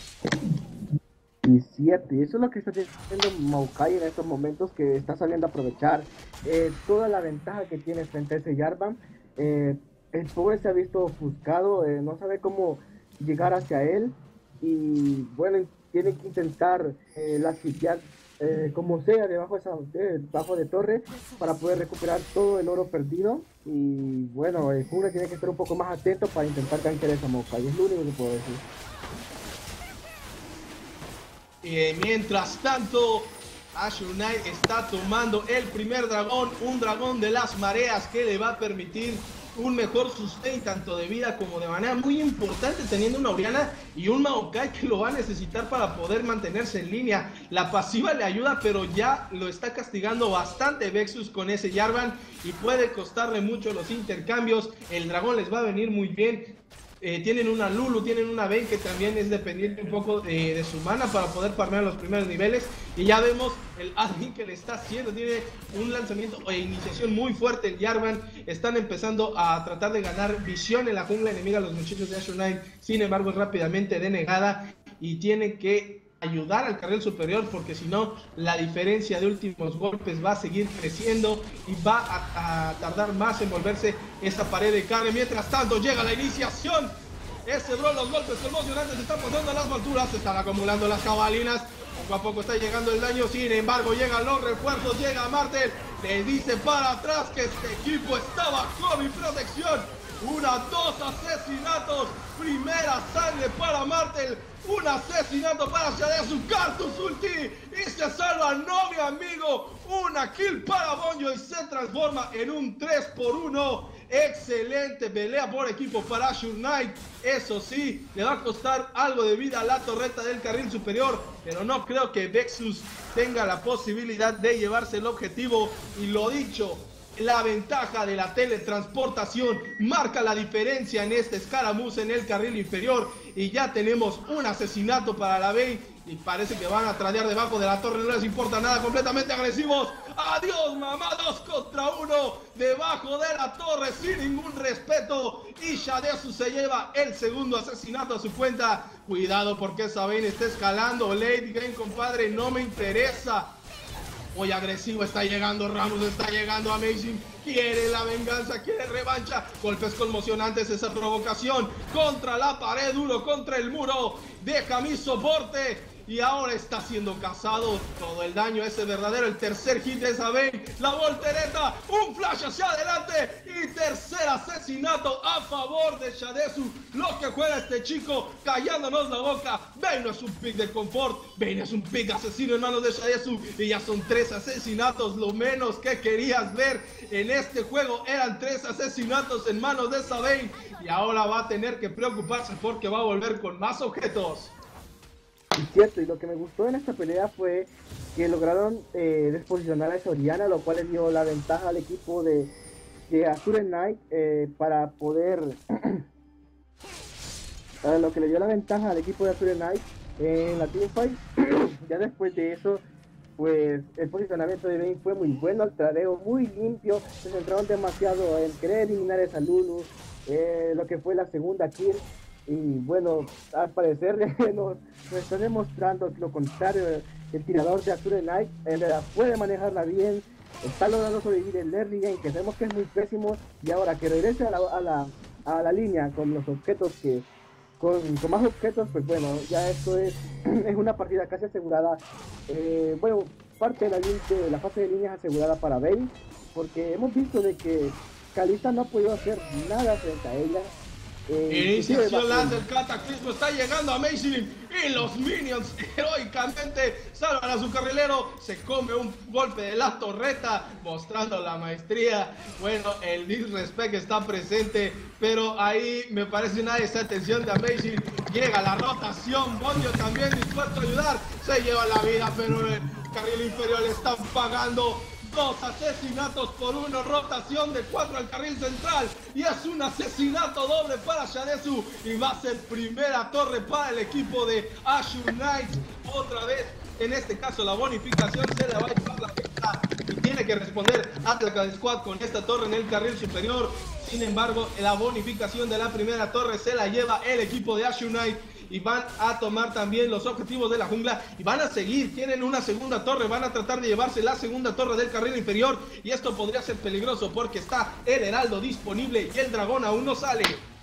Y cierto, y eso es lo que está haciendo Maokai en estos momentos, que está saliendo a aprovechar eh, toda la ventaja que tiene frente a ese Jarvan. Eh, el pobre se ha visto ofuscado, eh, no sabe cómo llegar hacia él y bueno, tiene que intentar eh, la sitiar Eh, como sea debajo de, esa, de, debajo de torre para poder recuperar todo el oro perdido. Y bueno, el jungla tiene que estar un poco más atento para intentar gankear esa Maokai, es lo único que puedo decir. Eh, mientras tanto, Asher Knight está tomando el primer dragón, un dragón de las mareas que le va a permitir un mejor sustain tanto de vida como de manera muy importante, teniendo una Orianna y un Maokai que lo va a necesitar para poder mantenerse en línea. La pasiva le ayuda, pero ya lo está castigando bastante Vexus con ese Jarvan y puede costarle mucho los intercambios. El dragón les va a venir muy bien. Eh, tienen una Lulu, tienen una Vayne que también es dependiente un poco de, de su mana para poder farmear los primeros niveles. Y ya vemos el admin que le está haciendo, tiene un lanzamiento e iniciación muy fuerte el Jarvan. Están empezando a tratar de ganar visión en la jungla enemiga los muchachos de Asher Knight, sin embargo es rápidamente denegada y tienen que ayudar al carril superior porque si no la diferencia de últimos golpes va a seguir creciendo y va a, a tardar más en volverse esa pared de carne. Mientras tanto llega la iniciación, ese bro, los golpes emocionantes se están pasando a las alturas, se están acumulando las jabalinas, poco a poco está llegando el daño, sin embargo llegan los refuerzos, llega Martel, le dice para atrás que este equipo está bajo mi protección. Una, dos asesinatos, primera sangre para Martel, un asesinato para Shadea, su Cartus ulti y se salva, no mi amigo, una kill para Bonjo y se transforma en un tres por uno. Excelente pelea por equipo para Asher Knight. Eso sí, le va a costar algo de vida a la torreta del carril superior, pero no creo que Vexus tenga la posibilidad de llevarse el objetivo. Y lo dicho, la ventaja de la teletransportación marca la diferencia en este escaramuza en el carril inferior. Y ya tenemos un asesinato para la Vayne y parece que van a tradear debajo de la torre, no les importa nada, completamente agresivos. Adiós mamá, dos contra uno debajo de la torre sin ningún respeto y Shadesu se lleva el segundo asesinato a su cuenta. Cuidado porque esa Vayne está escalando, late game compadre, no me interesa. Muy agresivo, está llegando Ramos, está llegando Amazing. Quiere la venganza, quiere revancha. Golpes conmocionantes, esa provocación. Contra la pared, duro contra el muro. Deja mi soporte. Y ahora está siendo cazado. Todo el daño ese verdadero. El tercer hit de esa Vayne. La voltereta. Un flash hacia adelante. Y tercer asesinato a favor de Shadesu. Lo que juega este chico. Callándonos la boca. Vayne no es un pick de confort. Vayne es un pick asesino en manos de Shadesu. Y ya son tres asesinatos. Lo menos que querías ver en este juego. Eran tres asesinatos en manos de esa Vayne. Y ahora va a tener que preocuparse porque va a volver con más objetos. Y cierto, y lo que me gustó en esta pelea fue que lograron eh, desposicionar a esa Orianna, lo cual le dio la ventaja al equipo de, de Azure Knight eh, para poder... lo que le dio la ventaja al equipo de Azure Knight en la teamfight. Ya después de eso, pues el posicionamiento de Vayne fue muy bueno, el tradeo muy limpio, se centraron demasiado en querer eliminar esa Lulu, eh, lo que fue la segunda kill. Y bueno, al parecer nos, nos está demostrando lo contrario. El tirador de Azure Knight él puede manejarla bien, está logrando sobrevivir el early game, que sabemos que es muy pésimo, y ahora que regrese a la, a la, a la línea con los objetos que con, con más objetos, pues bueno, ya esto es, es una partida casi asegurada. Eh, bueno, parte de la, de la fase de líneas asegurada para Vayne, porque hemos visto de que Kalista no ha podido hacer nada frente a ella. Eh, Iniciación Lance del Cataclismo, está llegando Amazing y los Minions heroicamente salvan a su carrilero, se come un golpe de la torreta mostrando la maestría. Bueno, el disrespect está presente, pero ahí me parece una desatención de Amazing. Llega la rotación, Bonjo también dispuesto a ayudar, se lleva la vida, pero el carril inferior le están pagando. Dos asesinatos por uno, rotación de cuatro al carril central y es un asesinato doble para Shadesu y va a ser primera torre para el equipo de Azure Knight. Otra vez, en este caso la bonificación se la va a llevar la fiesta y tiene que responder Atlas Squad con esta torre en el carril superior. Sin embargo, la bonificación de la primera torre se la lleva el equipo de Azure Knight. Y van a tomar también los objetivos de la jungla y van a seguir, tienen una segunda torre, van a tratar de llevarse la segunda torre del carril inferior y esto podría ser peligroso porque está el heraldo disponible y el dragón aún no sale.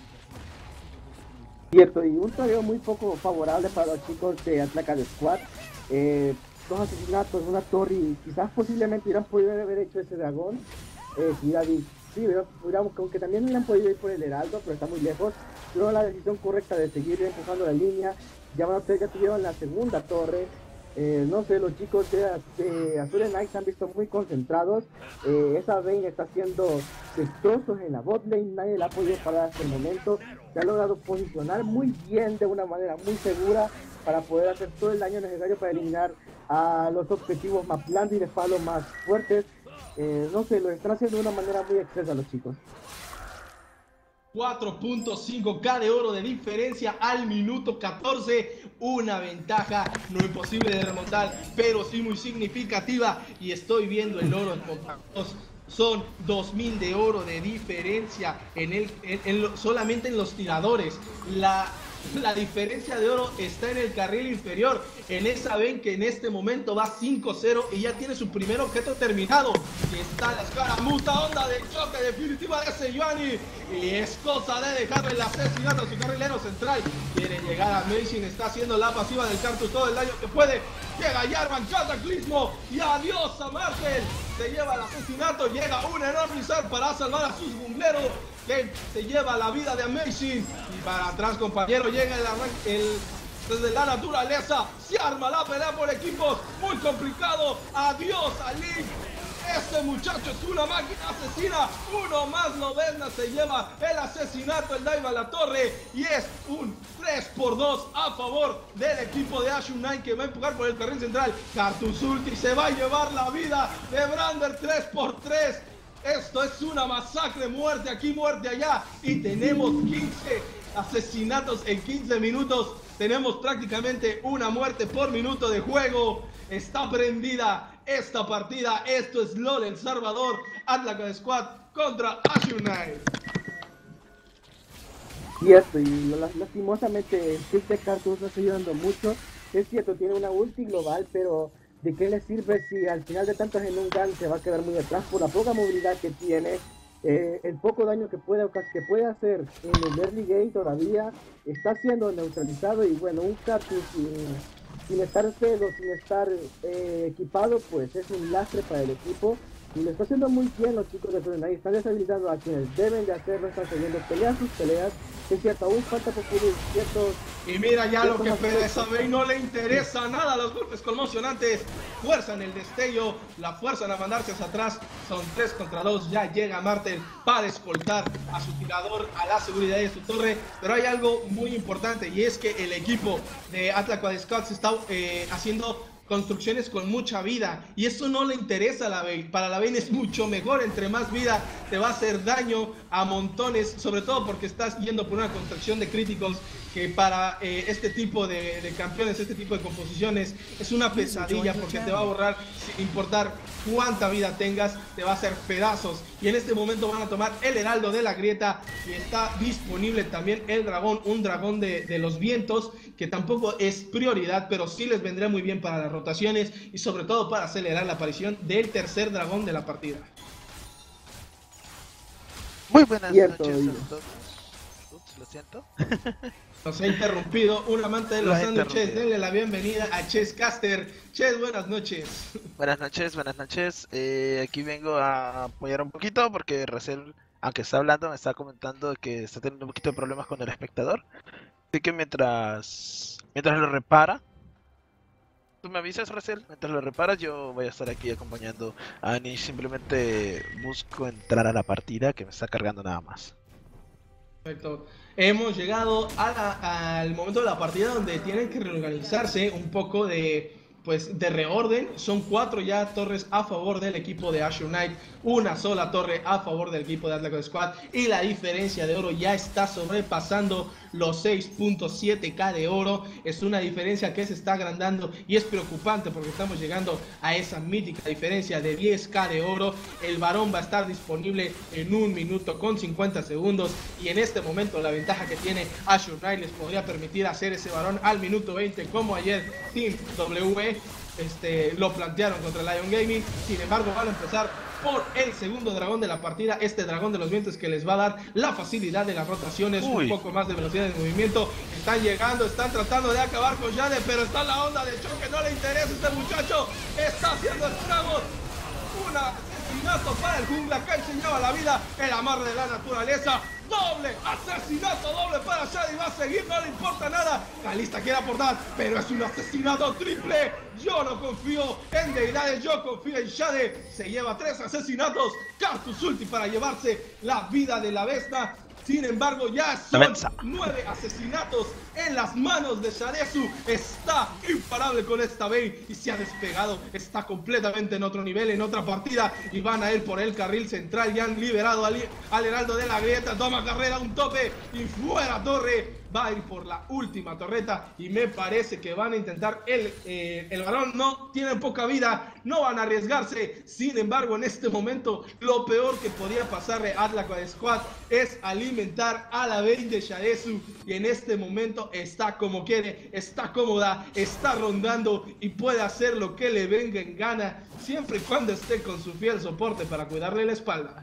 Cierto, y un torneo muy poco favorable para los chicos de Atlas Squad. Eh, dos asesinatos, una torre y quizás posiblemente hubieran podido haber hecho ese dragón. Eh, si David, sí, hubiéramos, aunque también hubieran podido ir por el heraldo, pero está muy lejos. Tuvieron la decisión correcta de seguir empujando la línea. Ya van a ustedes ya tuvieron la segunda torre. Eh, no sé, los chicos de, de Azure Knight se han visto muy concentrados. Eh, esa Vayne está haciendo destrozos en la bot lane, nadie la ha podido parar hasta el momento. Se ha logrado posicionar muy bien, de una manera muy segura, para poder hacer todo el daño necesario para eliminar a los objetivos más blandos y de palo más fuertes. Eh, no sé, lo están haciendo de una manera muy excesa los chicos. cuatro punto cinco K de oro de diferencia al minuto catorce, una ventaja no imposible de remontar, pero sí muy significativa, y estoy viendo el oro en contactos. Son dos mil de oro de diferencia en el, en, en, solamente en los tiradores. La, la diferencia de oro está en el carril inferior, en esa Vayne que en este momento va cinco cero y ya tiene su primer objeto terminado. Y está la escaramuza, onda de choque definitiva de Sejuani, y es cosa de dejarle el asesinato a su carrilero central. Quiere llegar a Amazing, está haciendo la pasiva del Cartus, todo el daño que puede. Llega Jarvan, Cataclismo y adiós a Marvel. Se lleva el asesinato, llega un enorme Izar para salvar a sus jungleros, que se lleva la vida de Amazing. Y para atrás, compañero, llega el arranque, el, desde la naturaleza, se arma la pelea por equipos, muy complicado. Adiós a Link. Este muchacho es una máquina asesina. Uno más lo venda, se lleva el asesinato, el dive a la torre. Y es un tres por dos a favor del equipo de Azure Knight, que va a empujar por el carril central. Cartus Ulti se va a llevar la vida de Brander tres por tres. Esto es una masacre, muerte aquí, muerte allá. Y tenemos quince asesinatos en quince minutos. Tenemos prácticamente una muerte por minuto de juego. Está prendida esta partida. Esto es LOL El Salvador, Atlas Squad contra Azure Knight. Cierto, y lastimosamente el kit de Cartus no está ayudando mucho. Es cierto, tiene una ulti global, pero ¿De qué le sirve si al final de tantas en un GAN se va a quedar muy atrás por la poca movilidad que tiene? Eh, el poco daño que puede, que puede hacer en el early game todavía está siendo neutralizado, y bueno, un Cactus sin, sin estar pedo, sin estar eh, equipado, pues es un lastre para el equipo. Y lo está haciendo muy bien los chicos de Fortnite. Están deshabilitando a quienes deben de hacerlo, están sabiendo pelear sus peleas. Es cierto, aún falta por pulir ciertos... Y mira ya lo que Pereza Bey no le interesa nada. Los golpes conmocionantes fuerzan el destello, la fuerzan a mandarse hacia atrás. Son tres contra dos. Ya llega Martel para escoltar a su tirador a la seguridad de su torre. Pero hay algo muy importante, y es que el equipo de Atlas Quad Scouts está eh, haciendo construcciones con mucha vida, y eso no le interesa a la Bane. Para la Bane es mucho mejor, entre más vida te va a hacer daño a montones, sobre todo porque estás yendo por una construcción de críticos que para eh, este tipo de, de campeones, este tipo de composiciones, es una pesadilla, porque te va a borrar sin importar cuánta vida tengas, te va a hacer pedazos. Y en este momento van a tomar el Heraldo de la Grieta, y está disponible también el dragón, un dragón de, de los vientos, que tampoco es prioridad, pero sí les vendrá muy bien para las rotaciones y sobre todo para acelerar la aparición del tercer dragón de la partida. Muy buenas Cierto, noches oído. a todos. Ups, lo siento. Nos ha interrumpido un amante de los sándwiches. Denle la bienvenida a Chesscaster. Ches, buenas noches. Buenas noches, buenas noches. Eh, aquí vengo a apoyar un poquito porque Racel, aunque está hablando, me está comentando que está teniendo un poquito de problemas con el espectador. Así que mientras, mientras lo repara, tú me avisas, Racel. Mientras lo reparas, yo voy a estar aquí acompañando a Ani. Simplemente busco entrar a la partida que me está cargando nada más. Perfecto. Hemos llegado a la, al momento de la partida donde tienen que reorganizarse un poco de, pues, de reorden. Son cuatro ya torres a favor del equipo de Azure Knight, una sola torre a favor del equipo de Atlas Quad Squad, y la diferencia de oro ya está sobrepasando los seis punto siete K de oro. Es una diferencia que se está agrandando y es preocupante, porque estamos llegando a esa mítica diferencia de diez K de oro. El varón va a estar disponible en un minuto con cincuenta segundos, y en este momento la ventaja que tiene Azure Knight les podría permitir hacer ese varón al minuto veinte, como ayer Team W E este, lo plantearon contra Lion Gaming. Sin embargo, van a empezar por el segundo dragón de la partida, este dragón de los vientos, que les va a dar la facilidad de las rotaciones, Uy. un poco más de velocidad de movimiento. Están llegando, están tratando de acabar con Jade, pero está en la onda de choque, no le interesa. Este muchacho está haciendo estragos. Un asesinato para el jungla que enseñaba la vida, el amarre de la naturaleza. Doble asesinato, doble para Shade, y va a seguir, no le importa nada. Kalista quiere aportar, pero es un asesinato triple. Yo no confío en deidades, yo confío en Shade. Se lleva tres asesinatos, Cactus Ulti para llevarse la vida de la bestia. Sin embargo, ya son nueve asesinatos en las manos de Shadesu. Está imparable con esta Bane y se ha despegado. Está completamente en otro nivel, en otra partida. Y van a ir por el carril central. Ya han liberado al, al Heraldo de la Grieta. Toma carrera, un tope y fuera torre. Va a ir por la última torreta, y me parece que van a intentar el, eh, el varón. No, tienen poca vida, no van a arriesgarse. Sin embargo, en este momento lo peor que podía pasarle a Atlas Quad Squad es alimentar a la Bane de Shadesu, y en este momento está como quiere, está cómoda, está rondando y puede hacer lo que le venga en gana, siempre y cuando esté con su fiel soporte para cuidarle la espalda.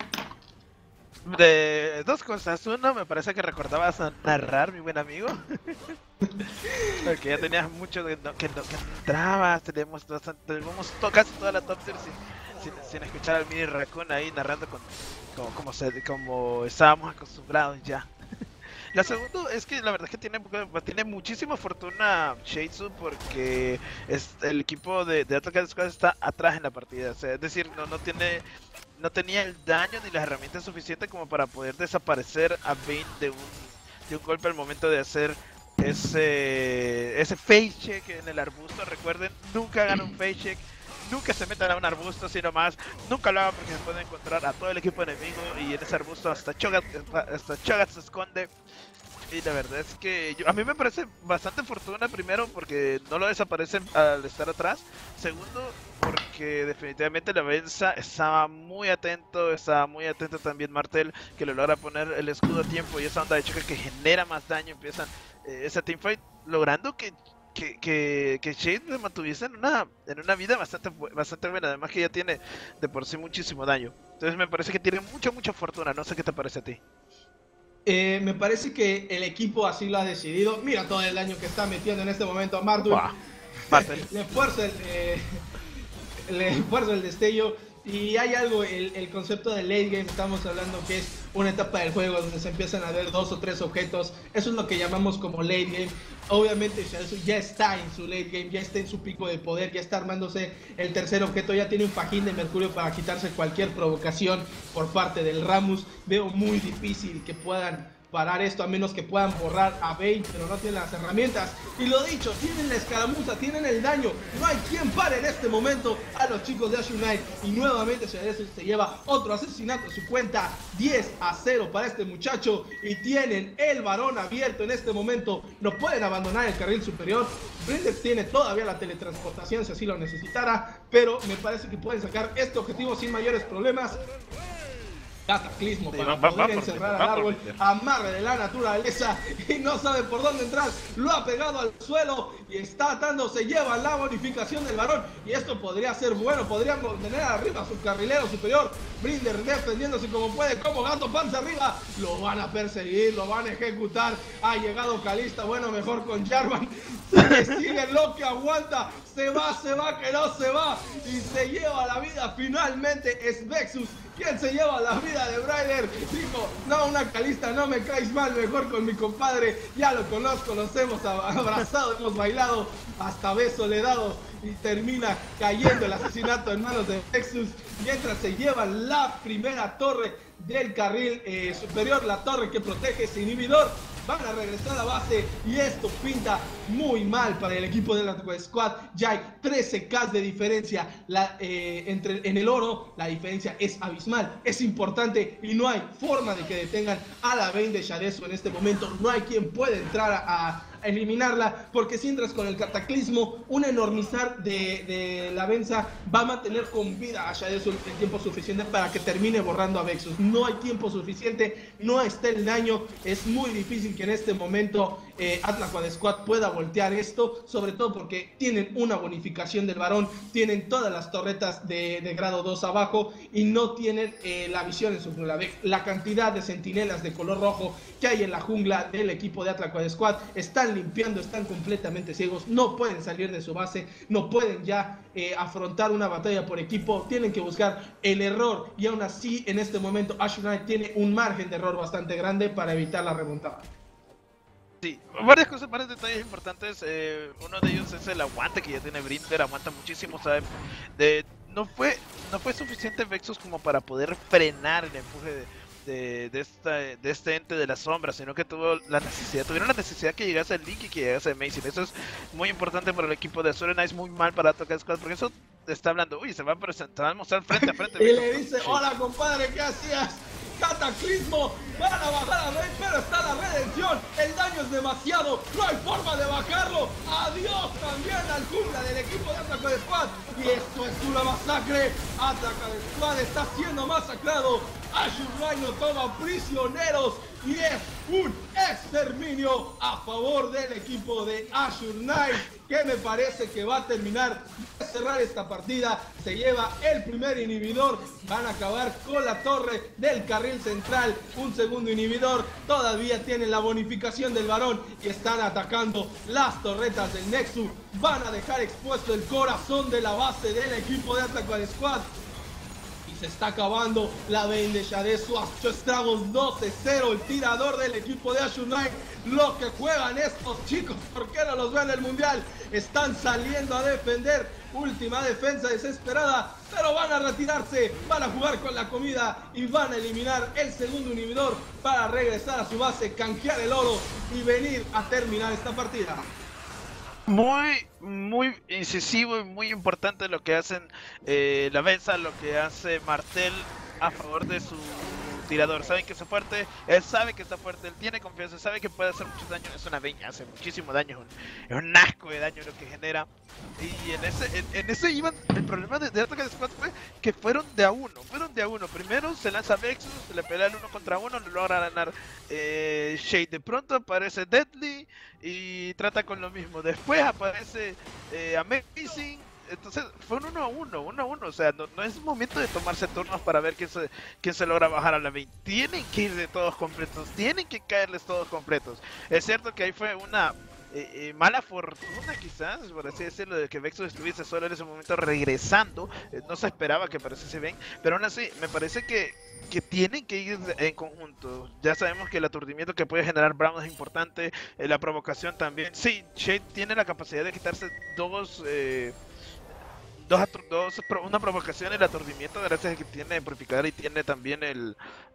De dos cosas. Uno, me parece que recordabas a narrar, mi buen amigo. Porque ya tenías mucho de no, que, no, que no entrabas. Tenemos, bastante, tenemos to, casi toda la top tier sin, sin, sin escuchar al mini Raccoon ahí narrando con, como, como, se, como estábamos acostumbrados ya. La segunda es que la verdad es que tiene, tiene muchísima fortuna Shadesу, porque es, el equipo de, de Atlas Quad Squad está atrás en la partida. O sea, es decir, no, no tiene... No tenía el daño ni las herramientas suficientes como para poder desaparecer a Bane de un, de un golpe al momento de hacer ese, ese face check en el arbusto. Recuerden, nunca hagan un face check, nunca se metan a un arbusto, sino más, nunca lo hagan, porque se pueden encontrar a todo el equipo enemigo, y en ese arbusto hasta Cho'Gath, hasta Cho'Gath se esconde. Y la verdad es que yo, a mí me parece bastante fortuna, primero porque no lo desaparecen al estar atrás, segundo porque definitivamente la Benza estaba muy atento, estaba muy atento también Martel, que le logra poner el escudo a tiempo, y esa onda de choque que genera más daño, empiezan eh, esa teamfight, logrando que que, que, que Shade le mantuviese en una, en una vida bastante, bastante buena, además que ya tiene de por sí muchísimo daño. Entonces me parece que tiene mucha, mucha fortuna, no sé qué te parece a ti. Eh, me parece que el equipo así lo ha decidido. Mira todo el daño que está metiendo en este momento a Marduin. Le fuerza el, eh, le fuerza el destello. Y hay algo, el, el concepto de late game, estamos hablando que es una etapa del juego donde se empiezan a ver dos o tres objetos. Eso es lo que llamamos como late game. Obviamente Shadezoo ya está en su late game, ya está en su pico de poder, ya está armándose el tercer objeto, ya tiene un fajín de mercurio para quitarse cualquier provocación por parte del Rammus. Veo muy difícil que puedan parar esto, a menos que puedan borrar a Vayne, pero no tienen las herramientas. Y lo dicho, tienen la escaramuza, tienen el daño. No hay quien pare en este momento a los chicos de Azure Knight. Y nuevamente Shadezoo se lleva otro asesinato a su cuenta. diez a cero para este muchacho. Y tienen el varón abierto en este momento. No pueden abandonar el carril superior. Brinder tiene todavía la teletransportación si así lo necesitara, pero me parece que pueden sacar este objetivo sin mayores problemas. Cataclismo para sí, va, poder va, encerrar va, al va, árbol, amarre de la naturaleza y no sabe por dónde entrar, lo ha pegado al suelo y está atando, se lleva la bonificación del varón y esto podría ser bueno, podrían mantener arriba a su carrilero superior. Brinder defendiéndose como puede, como gato panza arriba, lo van a perseguir, lo van a ejecutar. Ha llegado Kalista, bueno, mejor con Jarvan, sigue, sigue lo que aguanta, se va, se va, que no se va y se lleva la vida. Finalmente es Vexus quien se lleva la vida de Brinder. Dijo, no, una Kalista, no me caes mal, mejor con mi compadre, ya lo conozco, nos hemos abrazado, hemos bailado, hasta beso le he dado. Y termina cayendo el asesinato en manos de Vexus, mientras se lleva la primera torre del carril eh, superior, la torre que protege ese inhibidor. Van a regresar a la base y esto pinta muy mal para el equipo de la Squad. Ya hay trece K de diferencia la, eh, entre, en el oro. La diferencia es abismal, es importante y no hay forma de que detengan a la Vayne de Shadezoo en este momento. No hay quien pueda entrar a, a eliminarla, porque si entras con el cataclismo, un enormizar de, de la Venza va a mantener con vida a Shadezoo el tiempo suficiente para que termine borrando a Vexus. No hay tiempo suficiente, no está el daño, es muy difícil que en este momento eh, Atlanta Squad pueda voltear esto, sobre todo porque tienen una bonificación del varón, tienen todas las torretas de, de grado dos abajo y no tienen eh, la visión en su jungla. La cantidad de centinelas de color rojo que hay en la jungla del equipo de Atlanta Squad están limpiando, están completamente ciegos, no pueden salir de su base, no pueden ya eh, afrontar una batalla por equipo, tienen que buscar el error y aún así en este momento Azure Knight tiene un margen de error bastante grande para evitar la remontada. Sí, varias cosas, varios detalles importantes. Eh, uno de ellos es el aguante que ya tiene Brinder, aguanta muchísimo, ¿sabe? De, no fue no fue suficiente Vexus como para poder frenar el empuje de, de, de, esta, de este ente de las sombras, sino que tuvo la necesidad, tuvieron la necesidad que llegase el Link y que llegase Amazing. Eso es muy importante para el equipo de Azure Knights, muy mal para Atlanta Squad, porque eso está hablando, uy, se va a presentar, va a mostrar frente a frente. Y le dice, hola compadre, ¿qué hacías? Cataclismo, van a bajar a Vayne, pero está la redención, el daño es demasiado, no hay forma de bajarlo. Adiós también al jungla del equipo de Atlanta Squad, y esto es una masacre. Atlanta Squad está siendo masacrado, Azure Knight lo toma prisioneros y es un exterminio a favor del equipo de Azure Knight, que me parece que va a terminar de cerrar esta partida. Se lleva el primer inhibidor, van a acabar con la torre del carril central, un segundo inhibidor, todavía tienen la bonificación del varón y están atacando las torretas del Nexus. Van a dejar expuesto el corazón de la base del equipo de Atlanta Squad. Se está acabando la Vayne de Shadezoo, ha hecho estragos. Doce cero el tirador del equipo de Azure Knight. Lo que juegan estos chicos, ¿por qué no los ven en el mundial? Están saliendo a defender, última defensa desesperada, pero van a retirarse, van a jugar con la comida y van a eliminar el segundo inhibidor para regresar a su base, canjear el oro y venir a terminar esta partida. Muy, muy incisivo y muy importante lo que hacen eh, la Venza, lo que hace Martel a favor de su tirador, saben que está fuerte, él sabe que está fuerte, él tiene confianza, sabe que puede hacer mucho daño, es una veña, hace muchísimo daño, es un, es un asco de daño lo que genera. Y en ese, en, en ese iban, el problema de, de Attack Squad fue que fueron de a uno, fueron de a uno. Primero se lanza Vexus, se le pelea el uno contra uno, le logra ganar eh, Shade. De pronto aparece Deadly y trata con lo mismo. Después aparece eh, Amazing. Entonces fue un uno a uno, uno a uno, o sea, no, no es momento de tomarse turnos para ver quién se, quién se logra bajar a la veinte. Tienen que ir de todos completos, tienen que caerles todos completos. Es cierto que ahí fue una eh, eh, mala fortuna quizás, por así decirlo, de que Vexus estuviese solo en ese momento regresando. Eh, no se esperaba que apareciese Ben, pero aún así me parece que que tienen que ir en conjunto. Ya sabemos que el aturdimiento que puede generar Braum es importante, eh, la provocación también. Sí, Shade tiene la capacidad de quitarse dos... Eh, Dos, dos, una provocación, el aturdimiento, gracias a que tiene purificador y tiene también el,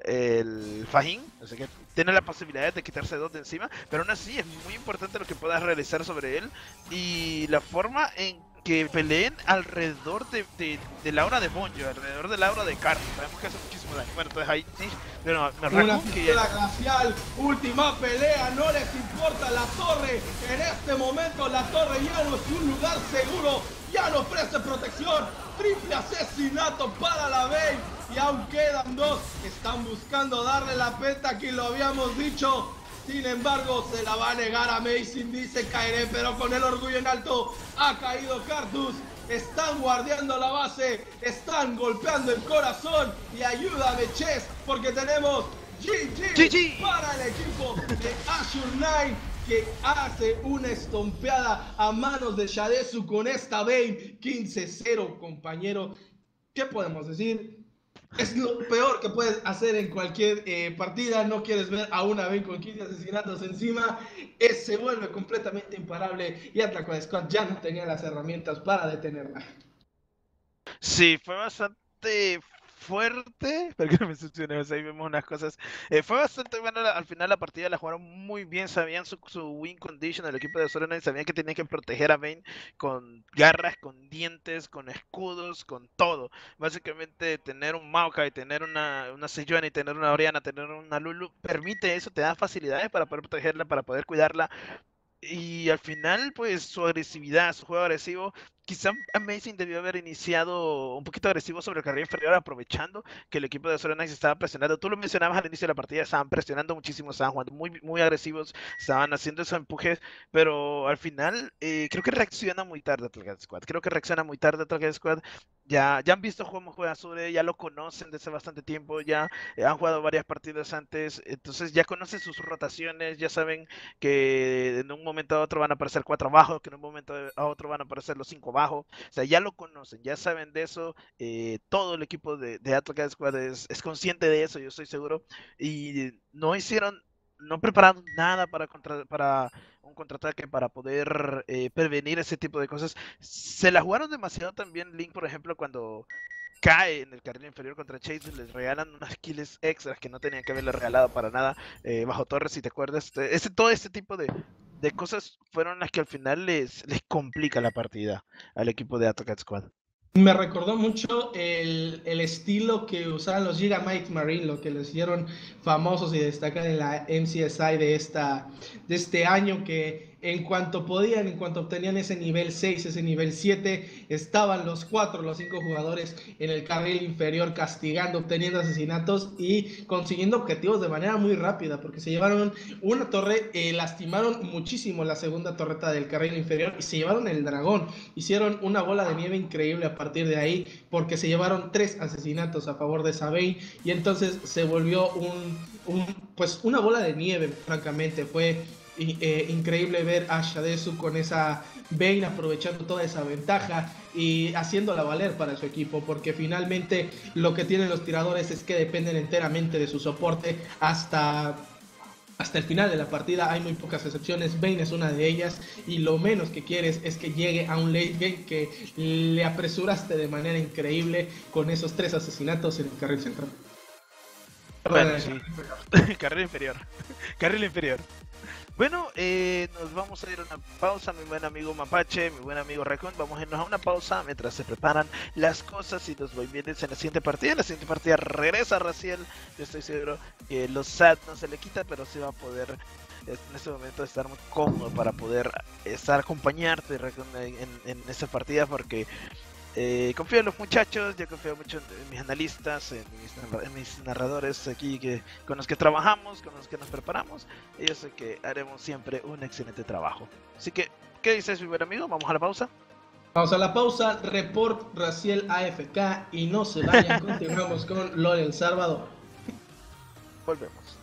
el fajín, así que tiene la posibilidad de quitarse dos de encima, pero aún así es muy importante lo que puedas realizar sobre él y la forma en que peleen alrededor de, de, de la aura de Bonjo, alrededor de la aura de Carlos. Sabemos que hace muchísimo daño. Bueno, entonces ahí sí, pero me una pistola que... glacial, última pelea, no les importa la torre. En este momento la torre ya no es un lugar seguro, ya no ofrece protección. Triple asesinato para la Vayne y aún quedan dos. Están buscando darle la penta, aquí lo habíamos dicho. Sin embargo, se la va a negar a Amazing, dice caeré, pero con el orgullo en alto ha caído Cartus. Están guardiando la base, están golpeando el corazón y ayúdame Chess, porque tenemos G G, G G para el equipo de Azure Nine, que hace una estompeada a manos de Shadesu con esta Vayne. Quince cero, compañero. ¿Qué podemos decir? Es lo peor que puedes hacer en cualquier eh, partida. No quieres ver a una Vayne con quince asesinatos encima. Es, se vuelve completamente imparable y Attack Squad ya no tenía las herramientas para detenerla. Sí, fue bastante fuerte, porque no me succioné, ahí vemos unas cosas. Eh, fue bastante bueno, al final la partida la jugaron muy bien, sabían su, su win condition, el equipo de Azure sabían que tenían que proteger a Vayne con garras, con dientes, con escudos, con todo. Básicamente tener un Maokai, tener una, una Sejuani, tener una Orianna, tener una Lulu, permite eso, te da facilidades para poder protegerla, para poder cuidarla. Y al final, pues su agresividad, su juego agresivo, quizá Amazing debió haber iniciado un poquito agresivo sobre el carril inferior, aprovechando que el equipo de Azure Knights estaba presionando. Tú lo mencionabas al inicio de la partida, estaban presionando muchísimo, estaban jugando muy, muy agresivos, estaban haciendo esos empujes, pero al final eh, creo que reacciona muy tarde Attack Squad. Creo que reacciona muy tarde Attack Squad. Ya, ya han visto cómo juega Azure, ya lo conocen desde bastante tiempo, ya eh, han jugado varias partidas antes, entonces ya conocen sus rotaciones, ya saben que en un momento a otro van a aparecer cuatro abajo, que en un momento a otro van a aparecer los cinco abajo, o sea, ya lo conocen, ya saben de eso, eh, todo el equipo de, de Attack Squad es, es consciente de eso, yo estoy seguro, y no hicieron, no prepararon nada para, contra, para un contraataque, para poder eh, prevenir ese tipo de cosas. Se la jugaron demasiado también Link, por ejemplo, cuando cae en el carril inferior contra Chase, les regalan unas kills extras que no tenían que haberle regalado para nada, eh, bajo torres, si te acuerdas. Ese, todo este tipo de, de cosas fueron las que al final les, les complica la partida al equipo de Attack Squad. Me recordó mucho el, el estilo que usaban los Gigamite Marine, lo que les hicieron famosos y destacan en la M C S I de, esta, de este año, que en cuanto podían, en cuanto obtenían ese nivel seis, ese nivel siete, estaban los cuatro, los cinco jugadores en el carril inferior castigando, obteniendo asesinatos y consiguiendo objetivos de manera muy rápida, porque se llevaron una torre, eh, lastimaron muchísimo la segunda torreta del carril inferior y se llevaron el dragón. Hicieron una bola de nieve increíble a partir de ahí, porque se llevaron tres asesinatos a favor de Vayne y entonces se volvió un, un pues una bola de nieve, francamente. Fue eh, increíble ver a Shadesu con esa Vayne aprovechando toda esa ventaja y haciéndola valer para su equipo, porque finalmente lo que tienen los tiradores es que dependen enteramente de su soporte hasta hasta el final de la partida. Hay muy pocas excepciones, Vayne es una de ellas, y lo menos que quieres es que llegue a un late game que le apresuraste de manera increíble con esos tres asesinatos en el carril central. Bueno, sí. Carril inferior. Carril inferior. Bueno, eh, nos vamos a ir a una pausa, mi buen amigo Mapache, mi buen amigo Raccoon. Vamos a irnos a una pausa mientras se preparan las cosas y los movimientos en la siguiente partida. En la siguiente partida regresa Raciel. Yo estoy seguro que los S A T no se le quita, pero sí va a poder en este momento estar muy cómodo para poder estar acompañarte en, en, en esta partida, porque eh, confío en los muchachos, yo confío mucho en, en mis analistas, en mis, en mis narradores aquí que, con los que trabajamos, con los que nos preparamos, y yo sé que haremos siempre un excelente trabajo. Así que, ¿qué dices, mi buen amigo? ¿Vamos a la pausa? Vamos a la pausa, report Raciel A F K y no se vayan, continuamos con LOL El Salvador. Volvemos.